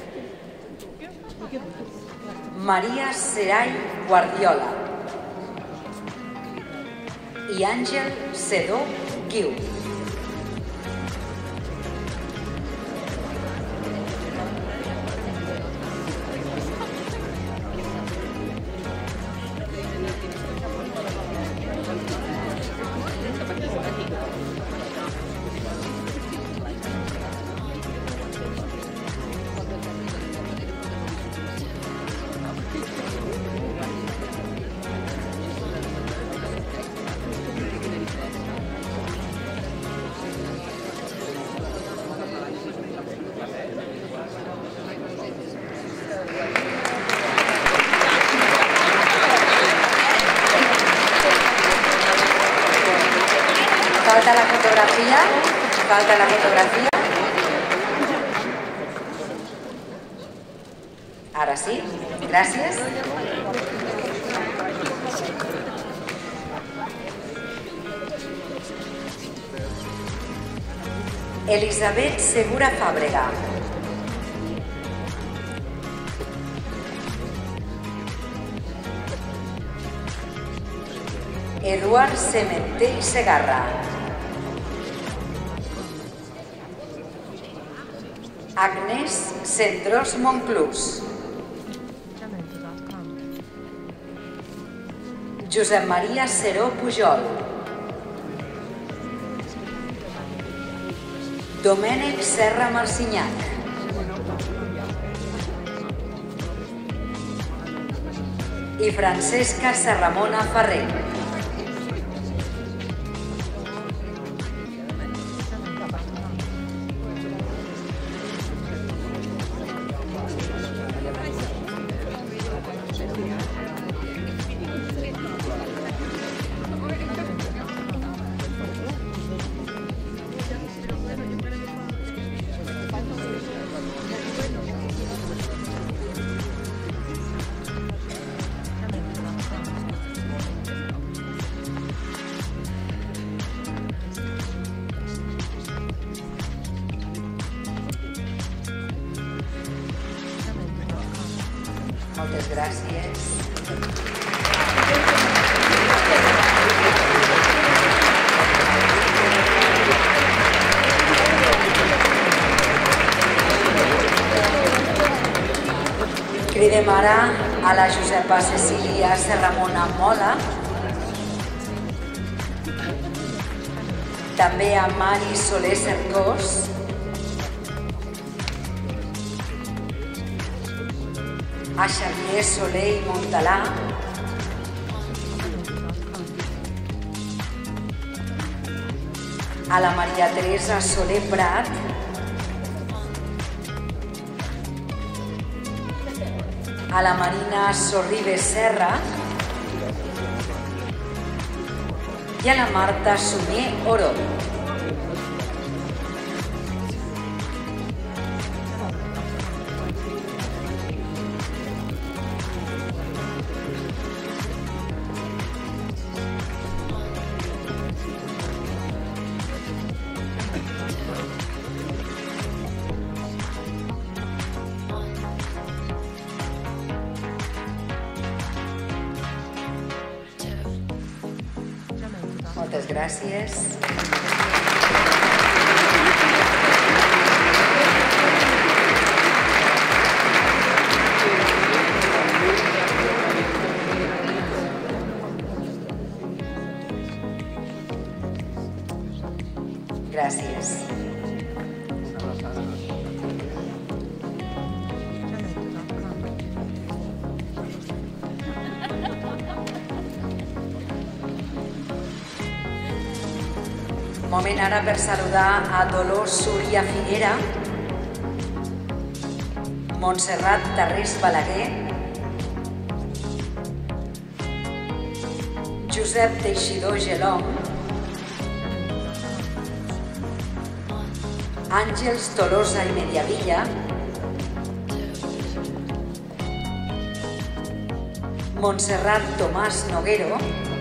A: Maria Seray Guardiola i Àngel Sedó Guiu. Falta la fotografia. Falta la fotografia. Ara sí. Gràcies. Elisabet Segura Fàbrega. Eduard Sementé i Segarra. Agnès Cendrós Monclús. Josep Maria Seró Pujol. Domènec Serra Marcinyac. I Francesca Serramona Ferrer. Moltes gràcies. Cridem ara a la Josepa Cecília Serramona Mola, també a Mari Soler Cercós, a Xavier Soler i Montalà, a la Maria Teresa Soler Prat, a la Marina Sorribes Serra i a la Marta Sunyer Oro. Moltes gràcies. Gràcies. Moment ara per saludar a Dolors Súria Figuera, Montserrat Tarrés Balaguer, Josep Teixidor Gelom, Àngels Tolosa i Mediavilla, Montserrat Tomàs Noguero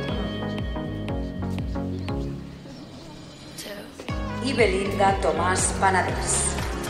A: i Belinda Tomàs Panadés.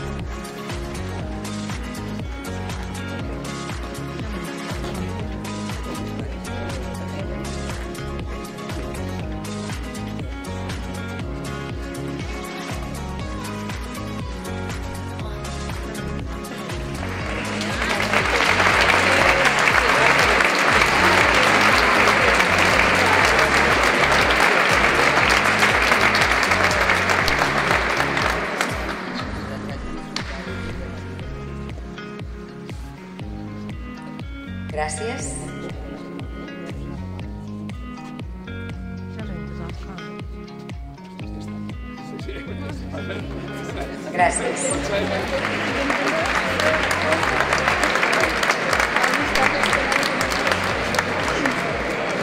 A: Gràcies. Gràcies.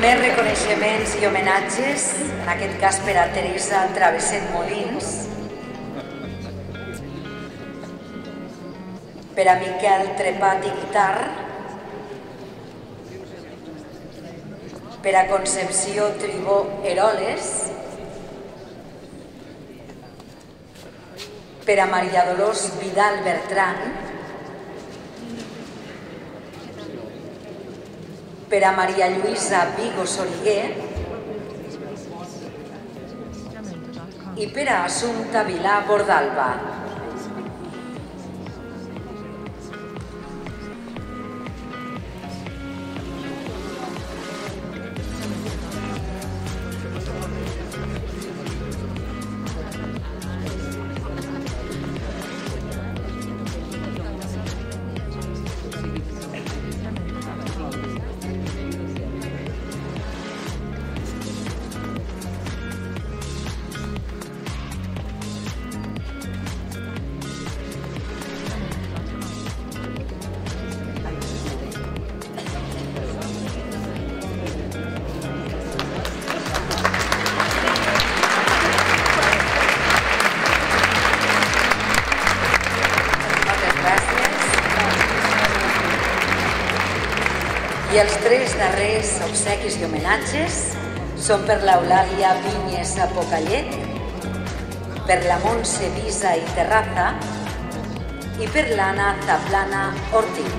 A: Més reconeixements i homenatges, en aquest cas per a Teresa Travesset Molins, per a Miquel Trepat i Guitar, per a Concepció Tribó Eroles, per a Maria Dolors Vidal Bertran, per a Maria Lluïsa Vigo Soriguer i per a Assumpta Vilà Bordalba. I els tres darrers obsequis i homenatges són per l'Eulàlia Vinyes Apocallet, per la Montse Visa i Terraza i per l'Anna Zaplana Ortiz.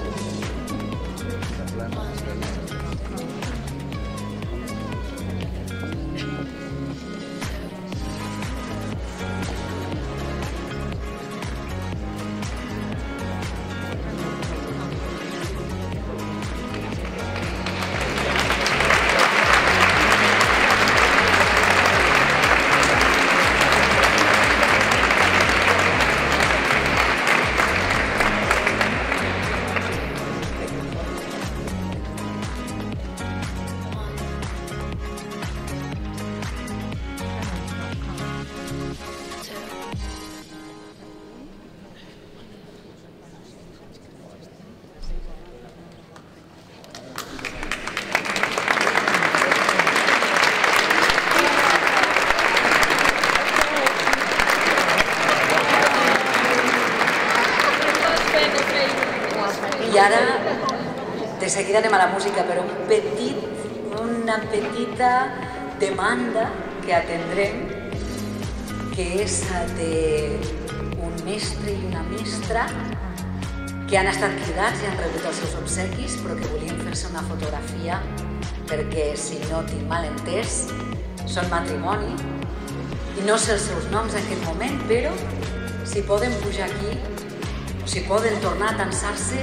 A: I ara, de seguida anem a la música, però una petita demanda que atendrem, que és d'un mestre i una mestra que han estat cridats i han rebut els seus obsequis, però que volien fer-se una fotografia perquè, si no tinc mal entès, són matrimoni i no sé els seus noms en aquest moment, però si poden pujar aquí, si poden tornar a tensar-se.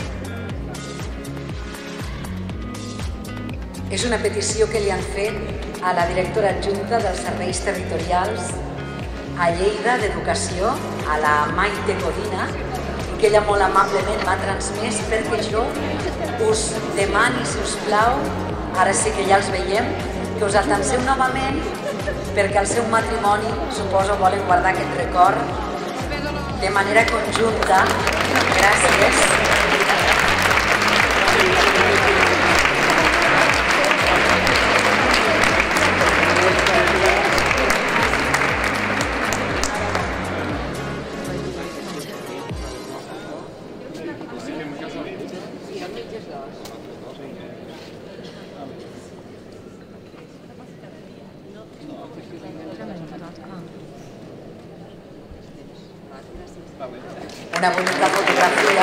A: És una petició que li han fet a la directora adjunta dels serveis territorials a Lleida d'Educació, a la Maite Codina, i que ella molt amablement m'ha transmès perquè jo us demani, si us plau, ara sí que ja els veiem, que us atanseu novament perquè al seu matrimoni, suposo, volen guardar aquest record de manera conjunta. Gràcies. Una bonica fotografia.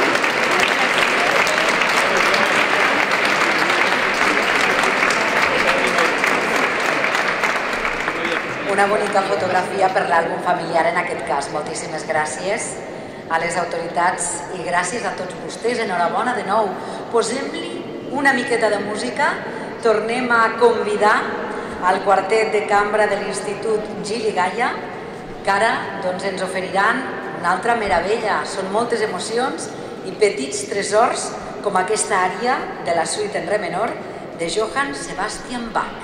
A: Una bonica fotografia per l'àlbum familiar en aquest cas. Moltíssimes gràcies a les autoritats i gràcies a tots vostès. Enhorabona de nou. Posem-li una miqueta de música. Tornem a convidar al quartet de cambra de l'Institut Gili Gaia, que ara ens oferiran una altra meravella. Són moltes emocions i petits tresors com aquesta ària de la suite en re menor de Johann Sebastian Bach.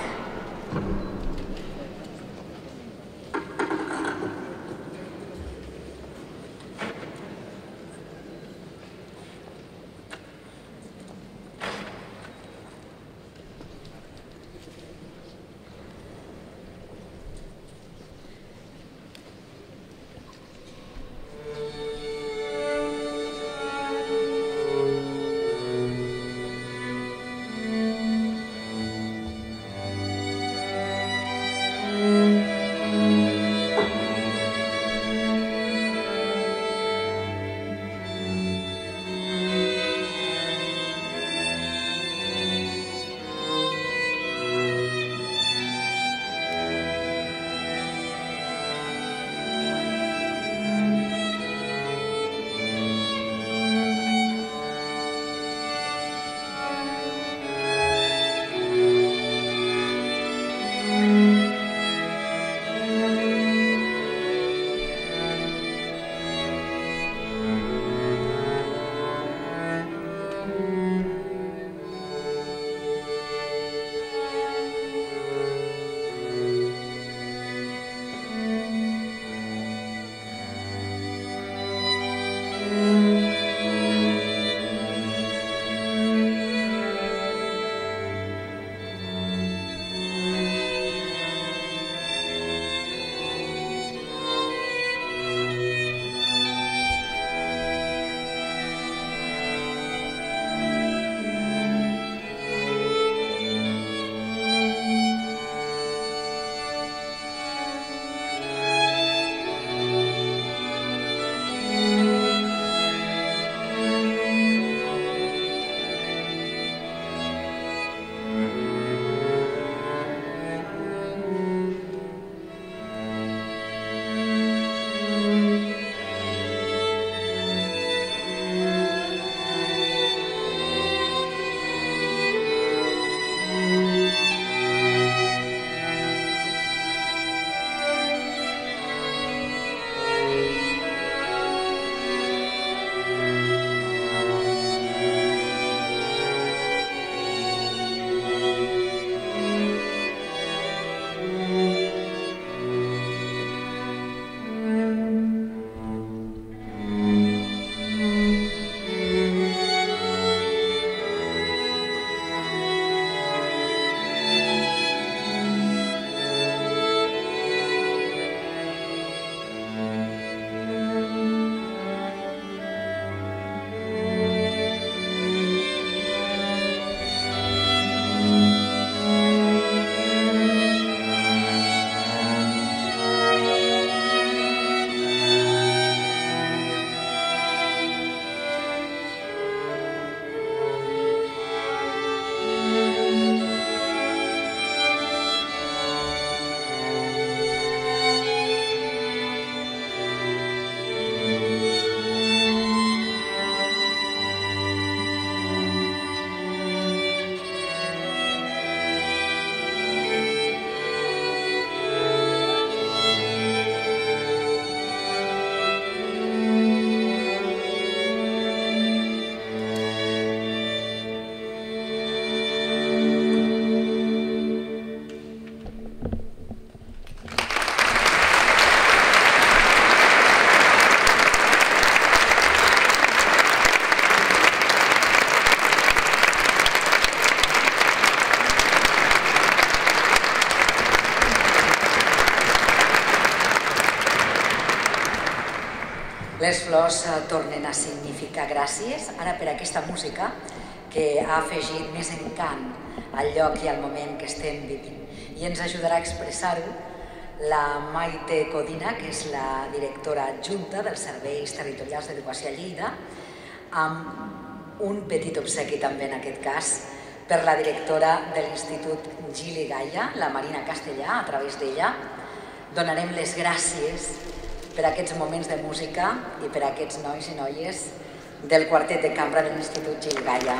A: Les flors tornen a significar gràcies, ara per aquesta música que ha afegit més encant al lloc i al moment que estem vivint. I ens ajudarà a expressar-ho la Maite Codina, que és la directora adjunta dels Serveis Territorials d'Educació a Lleida, amb un petit obsequi també en aquest cas per la directora de l'Institut Gili Gaia, la Marina Castellà. A través d'ella donarem les gràcies per aquests moments de música i per aquests nois i noies del quartet de cambra de l'Institut Gili Gaia.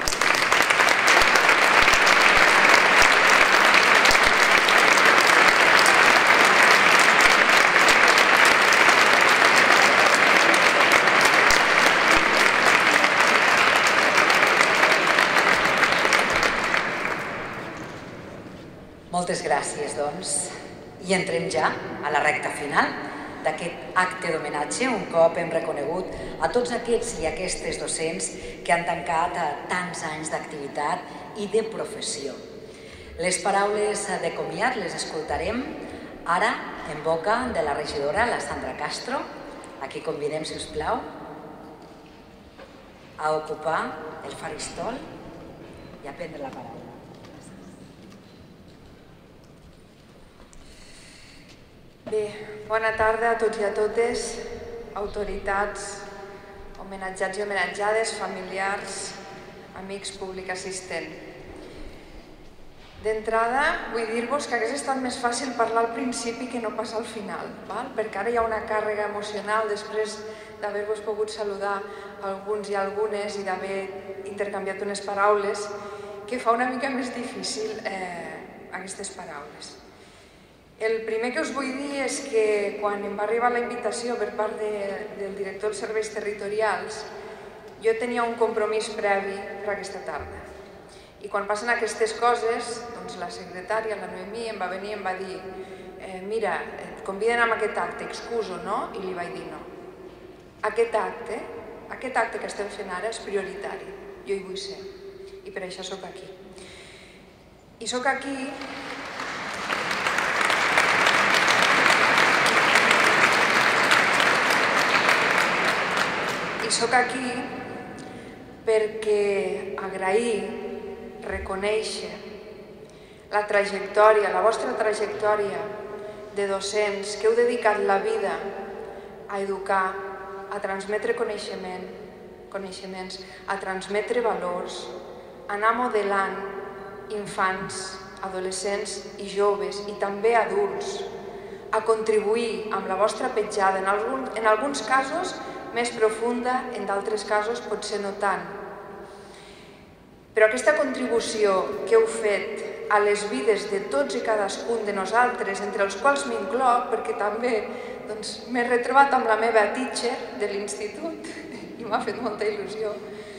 A: Moltes gràcies, doncs, i entrem ja a la recta final d'aquest acte d'homenatge, un cop hem reconegut a tots aquests i aquestes docents que han tancat tants anys d'activitat i de professió. Les paraules de comiat les escoltarem ara en boca de la regidora, la Sandra Castro, a qui convidem, si us plau, a ocupar el faristol i a prendre la paraula.
F: Bé, bona tarda a tots i a totes, autoritats, homenatjats i homenatjades, familiars, amics, públic assistent. D'entrada, vull dir-vos que hagués estat més fàcil parlar al principi que no passar al final, perquè ara hi ha una càrrega emocional després d'haver-vos pogut saludar alguns i algunes i d'haver intercanviat unes paraules que fa una mica més difícil aquestes paraules. El primer que us vull dir és que quan em va arribar la invitació per part del director dels serveis territorials, jo tenia un compromís previ per aquesta tarda. I quan passen aquestes coses, doncs la secretària, la Noemí, em va venir i em va dir mira, et conviden a aquest acte, excuso, no? I li vaig dir no. Aquest acte que estem fent ara és prioritari, jo hi vull ser. I per això sóc aquí. I sóc aquí perquè agrair, reconèixer la trajectòria, la vostra trajectòria de docents que heu dedicat la vida a educar, a transmetre coneixements, a transmetre valors, a anar modelant infants, adolescents i joves i també adults, a contribuir amb la vostra petjada, en alguns casos més profunda, en d'altres casos potser no tant. Però aquesta contribució que heu fet a les vides de tots i cadascun de nosaltres, entre els quals m'incloc, perquè també m'he retrobat amb la meva teacher de l'institut i m'ha fet molta il·lusió,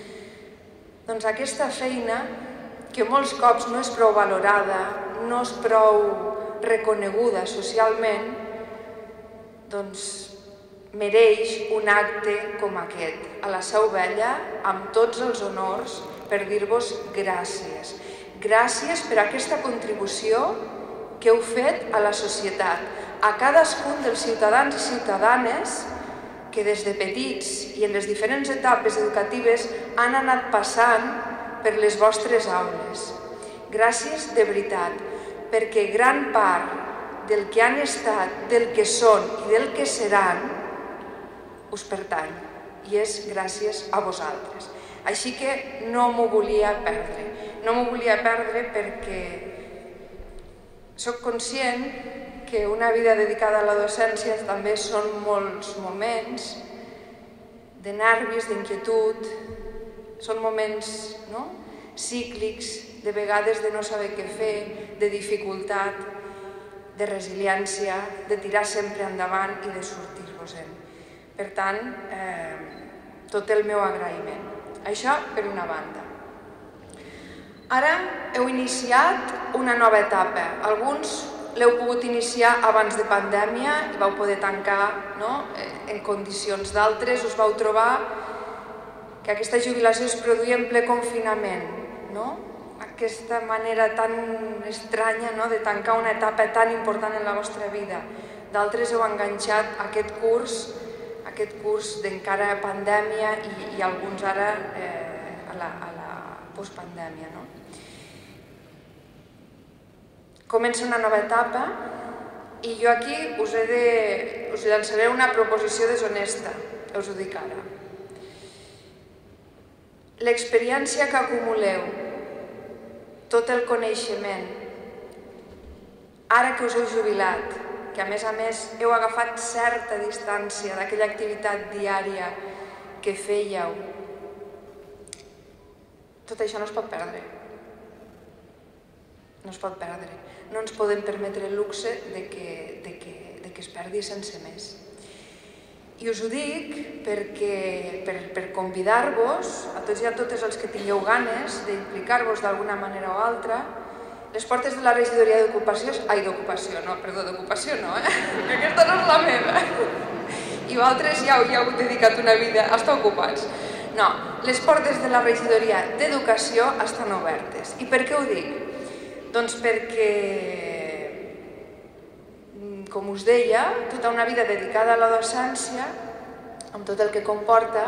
F: doncs aquesta feina, que molts cops no és prou valorada, no és prou reconeguda socialment, doncs mereix un acte com aquest, a la Seu Vella, amb tots els honors, per dir-vos gràcies. Gràcies per aquesta contribució que heu fet a la societat, a cadascun dels ciutadans i ciutadanes que des de petits i en les diferents etapes educatives han anat passant per les vostres aules. Gràcies de veritat, perquè gran part del que han estat, del que són i del que seran, us pertany, i és gràcies a vosaltres. Així que no m'ho volia perdre. No m'ho volia perdre perquè soc conscient que una vida dedicada a la docència també són molts moments de nervis, d'inquietud, són moments cíclics, de vegades de no saber què fer, de dificultat, de resiliència, de tirar sempre endavant i de sortir-vos-en. Per tant, tot el meu agraïment. Això per una banda. Ara heu iniciat una nova etapa. Alguns l'heu pogut iniciar abans de pandèmia i vau poder tancar en condicions. D'altres us vau trobar que aquesta jubilació es produïa en ple confinament. Aquesta manera tan estranya de tancar una etapa tan important en la vostra vida. D'altres heu enganxat aquest curs aquest curs d'encara pandèmia i alguns ara a la postpandèmia. Comença una nova etapa i jo aquí us llançaré una proposició deshonesta, us ho dic ara. L'experiència que acumuleu, tot el coneixement, ara que us heu jubilat, que a més heu agafat certa distància d'aquella activitat diària que fèieu, tot això no es pot perdre. No es pot perdre. No ens podem permetre el luxe que es perdi sense més. I us ho dic per convidar-vos, a tots i a totes els que tingueu ganes d'implicar-vos d'alguna manera o altra. Les portes de la regidoria d'ocupació... d'ocupació no, aquesta no és la meva. I vosaltres ja heu dedicat una vida a estar ocupats. No, les portes de la regidoria d'educació estan obertes. I per què ho dic? Doncs perquè, com us deia, tota una vida dedicada a la docència, amb tot el que comporta,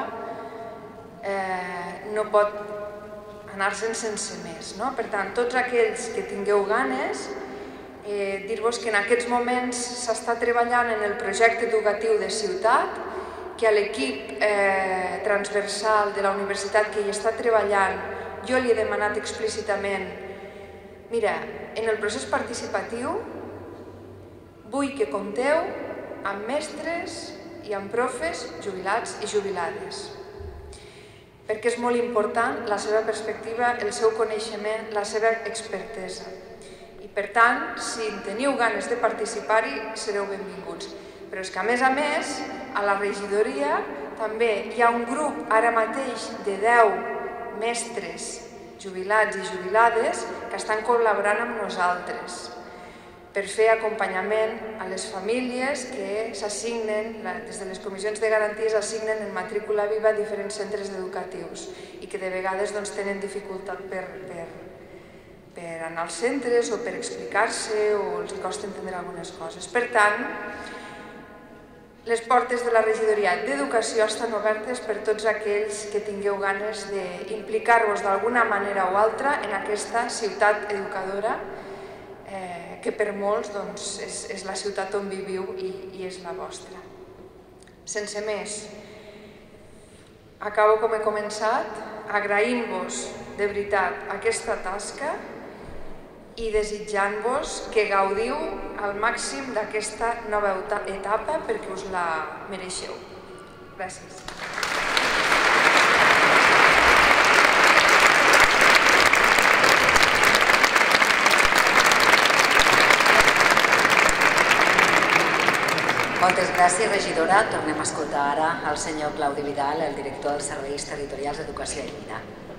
F: no pot anar-se'n sense més. Per tant, tots aquells que tingueu ganes, dir-vos que en aquests moments s'està treballant en el projecte educatiu de ciutat, que a l'equip transversal de la universitat que hi està treballant, jo li he demanat explícitament: mira, en el procés participatiu vull que compteu amb mestres i amb profes jubilats i jubilades, perquè és molt important la seva perspectiva, el seu coneixement, la seva expertesa. I per tant, si teniu ganes de participar-hi, sereu benvinguts. Però és que a més, a la regidoria també hi ha un grup ara mateix de 10 mestres jubilats i jubilades que estan col·laborant amb nosaltres per fer acompanyament a les famílies que s'assignen, des de les comissions de garanties assignen en matrícula viva a diferents centres educatius i que de vegades tenen dificultat per anar als centres o per explicar-se o els costa entendre algunes coses. Per tant, les portes de la regidoria d'educació estan obertes per tots aquells que tingueu ganes d'implicar-vos d'alguna manera o altra en aquesta ciutat educadora que per molts és la ciutat on viviu i és la vostra. Sense més, acabo com he començat, agraint-vos de veritat aquesta tasca i desitjant-vos que gaudiu al màxim d'aquesta nova etapa perquè us la mereixeu. Gràcies.
A: Moltes gràcies, regidora. Tornem a escoltar ara el senyor Claudi Vidal, el director dels Serveis Territorials d'Educació i Lleida.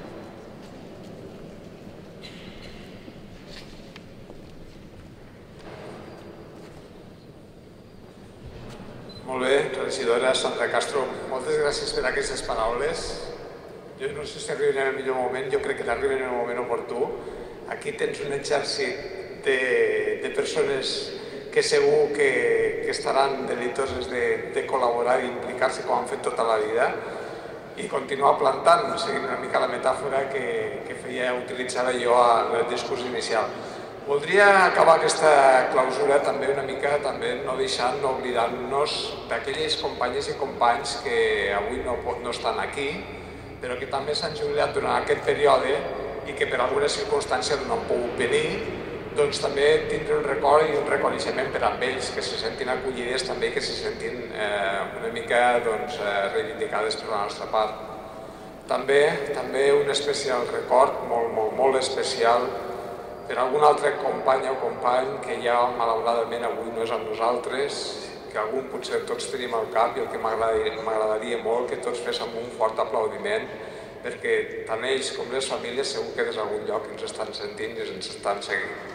B: Molt bé, regidora Sandra Castro, moltes gràcies per aquestes paraules. Jo no sé si arriben en el millor moment, jo crec que arriben en el moment oportú. Aquí tens un exèrcit de persones que segur que estaran delitoses de col·laborar i implicar-se com han fet tota la vida i continuar plantant, seguint una mica la metàfora que utilitzava jo en el discurs inicial. Voldria acabar aquesta clausura també una mica no deixant, no oblidant-nos d'aquelles companyes i companys que avui no estan aquí, però que també s'han jubilat durant aquest període i que per algunes circumstàncies no han pogut venir, doncs també tindre un record i un reconeixement per a ells, que se sentin acollides també i que se sentin una mica reivindicades per la nostra part. També un especial record, molt especial, per algun altre company o company que ja malauradament avui no és amb nosaltres, que algun potser tots tenim al cap i el que m'agradaria molt que tots féssim un fort aplaudiment perquè tant ells com les famílies segur que des d'algun lloc ens estan sentint i ens estan seguint.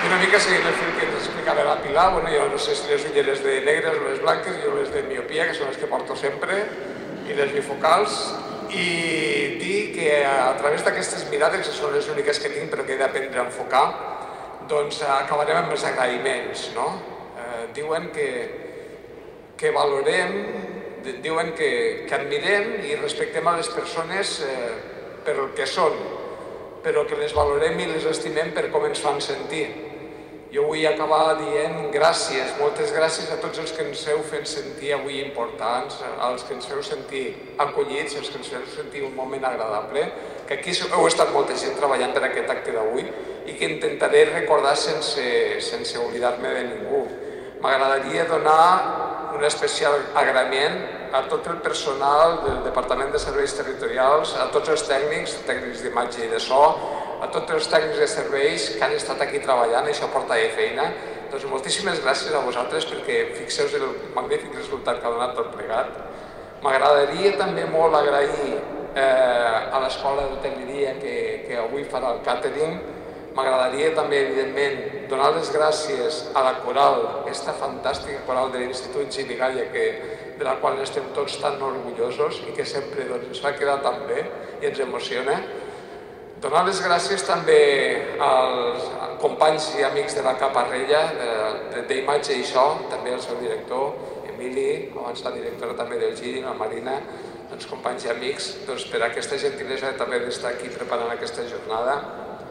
B: una mica seguint el fil que ens explicava la Pilar, jo no sé si les ulleres de negres o les blanques, jo les de miopia, que són les que porto sempre, i les bifocals, i dir que a través d'aquestes mirades, que són les úniques que tinc però que he d'aprendre a enfocar, doncs acabarem amb els agraïments, no? Diuen que valorem, diuen que admirem i respectem a les persones per el que són, però que les valorem i les estimem per com ens fan sentir. Jo vull acabar dient gràcies, moltes gràcies a tots els que ens heu fet sentir avui importants, als que ens feu sentir acollits, als que ens feu sentir un moment agradable, que aquí heu estat molta gent treballant per aquest acte d'avui i que intentaré recordar sense oblidar-me de ningú. M'agradaria donar un especial agraïment a tot el personal del Departament de Serveis Territorials, a tots els tècnics d'imatge i de so, a tots els tècnics de serveis que han estat aquí treballant, això porta feina. Doncs moltíssimes gràcies a vosaltres perquè fixeu-vos el magnífic resultat que ha donat tot plegat. M'agradaria també molt agrair a l'Escola d'Hoteleria que avui farà el càtering. M'agradaria també, evidentment, donar les gràcies a la coral, aquesta fantàstica coral de l'Institut Gili-Galla, de la qual estem tots tan orgullosos i que sempre ens fa quedar tan bé i ens emociona. Donar les gràcies també als companys i amics de la Caparrella, d'imatge i so, també al seu director, Emili, abans la directora també del Giri, la Marina, companys i amics, per aquesta gentilesa també d'estar aquí preparant aquesta jornada.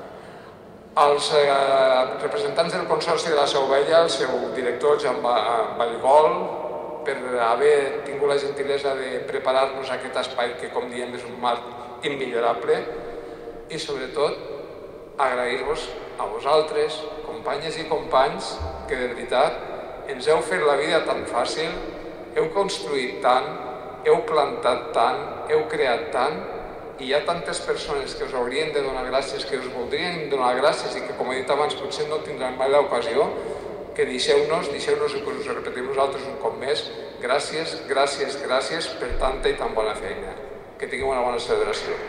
B: Els representants del Consorci de la Seu Vella, el seu director, Joan Vallgol, per haver tingut la gentilesa de preparar-nos aquest espai que, com diem, és un marc immillorable. I, sobretot, agrair-vos a vosaltres, companyes i companys, que de veritat ens heu fet la vida tan fàcil, heu construït tant, heu plantat tant, heu creat tant, i hi ha tantes persones que us haurien de donar gràcies, que us voldrien donar gràcies i que, com he dit abans, potser no tindran mai l'ocasió, que deixeu-nos i que us ho repetim nosaltres un cop més. Gràcies, gràcies, gràcies per tanta i tan bona feina. Que tingueu una bona celebració.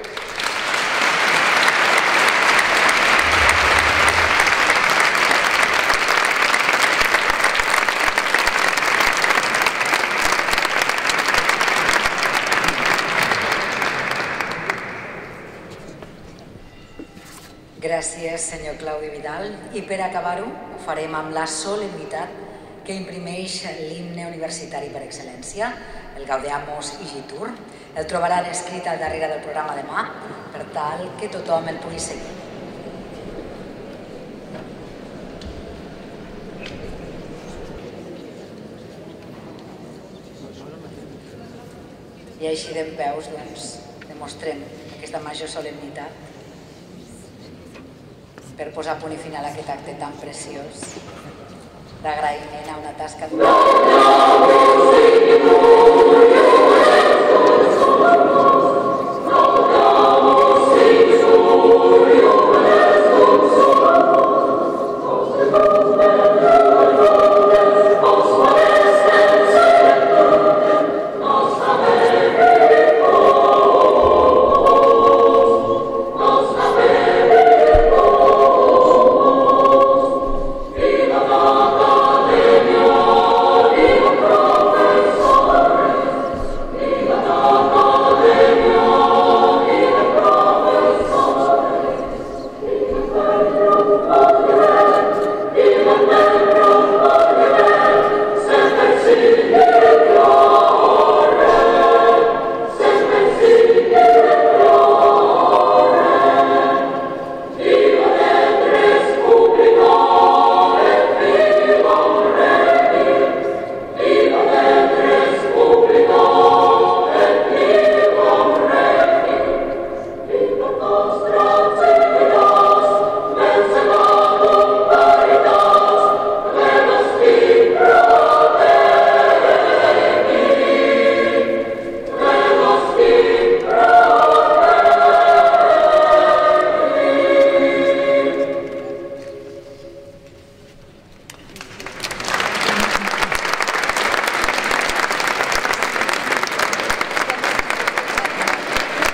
A: Gràcies, senyor Claudi Vidal. I per acabar-ho, ho farem amb la solemnitat que imprimeix l'himne universitari per excel·lència, el Gaudeamus Igitur. El trobaran escrit al darrere del programa demà, per tal que tothom el pugui seguir. I així dempeus, doncs, demostrem aquesta major solemnitat per posar punt i final a aquest acte tan preciós d'agraïment a una tasca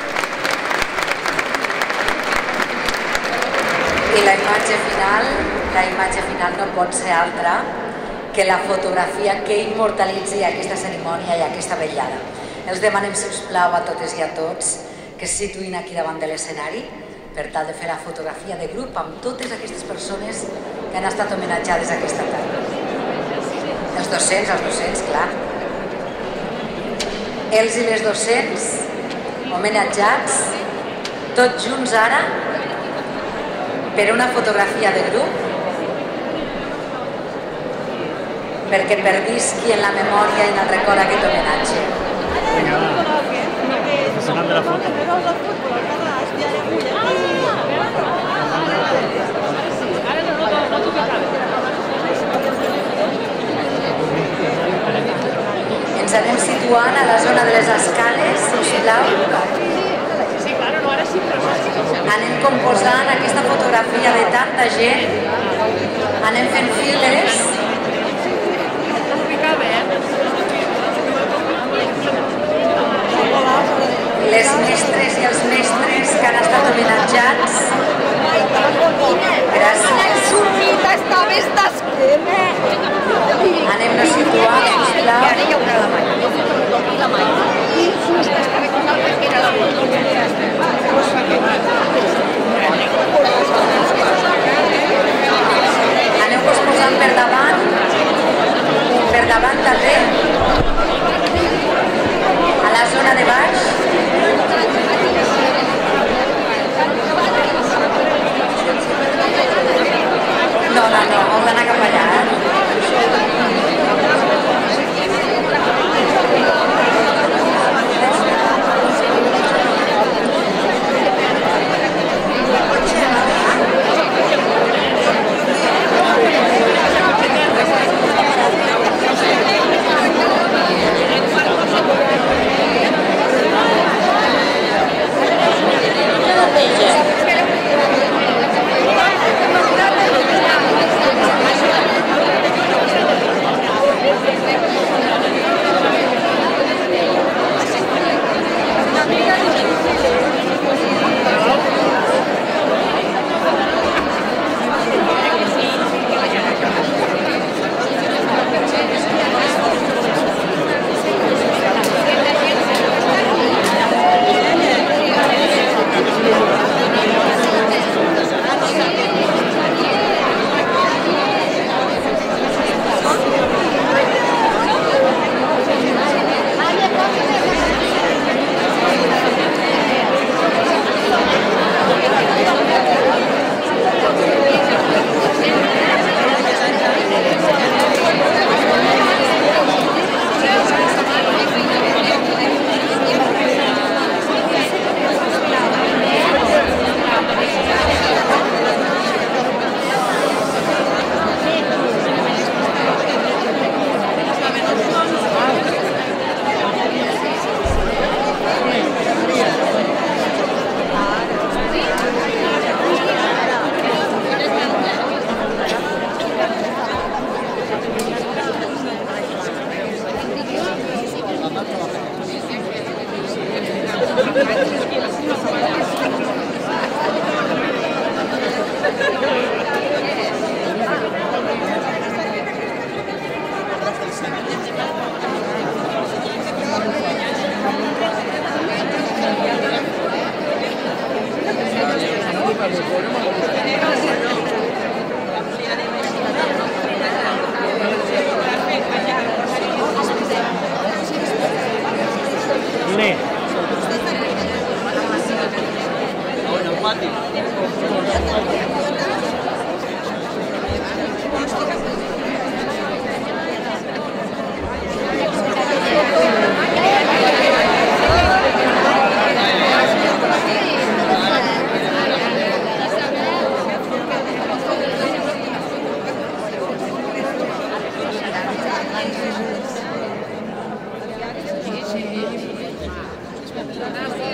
A: i la imatge final la imatge final no pot ser altra que la fotografia que immortalitzi aquesta cerimònia i aquesta vetllada. Els demanem, sisplau, a totes i a tots que es situïn aquí davant de l'escenari per tal de fer la fotografia de grup amb totes aquestes persones que han estat homenatjades aquesta tarda. Els docents, clar. Els i les docents homenatjats, tots junts ara, per una fotografia de grup, perquè pervisqui en la memòria i en el record aquest homenatge.
G: Vinga, va. Professional de la foto.
A: Ens anem situant a la zona de les escales, sisplau. Anem composant aquesta fotografia de tanta gent, anem fent files. Les mestres i els mestres que han estat homenatjats. Gràcies. Anem-nos situant, sisplau. Aneu-vos posant per davant també, a la zona de baix. No, heu d'anar cap allà.
C: Sí.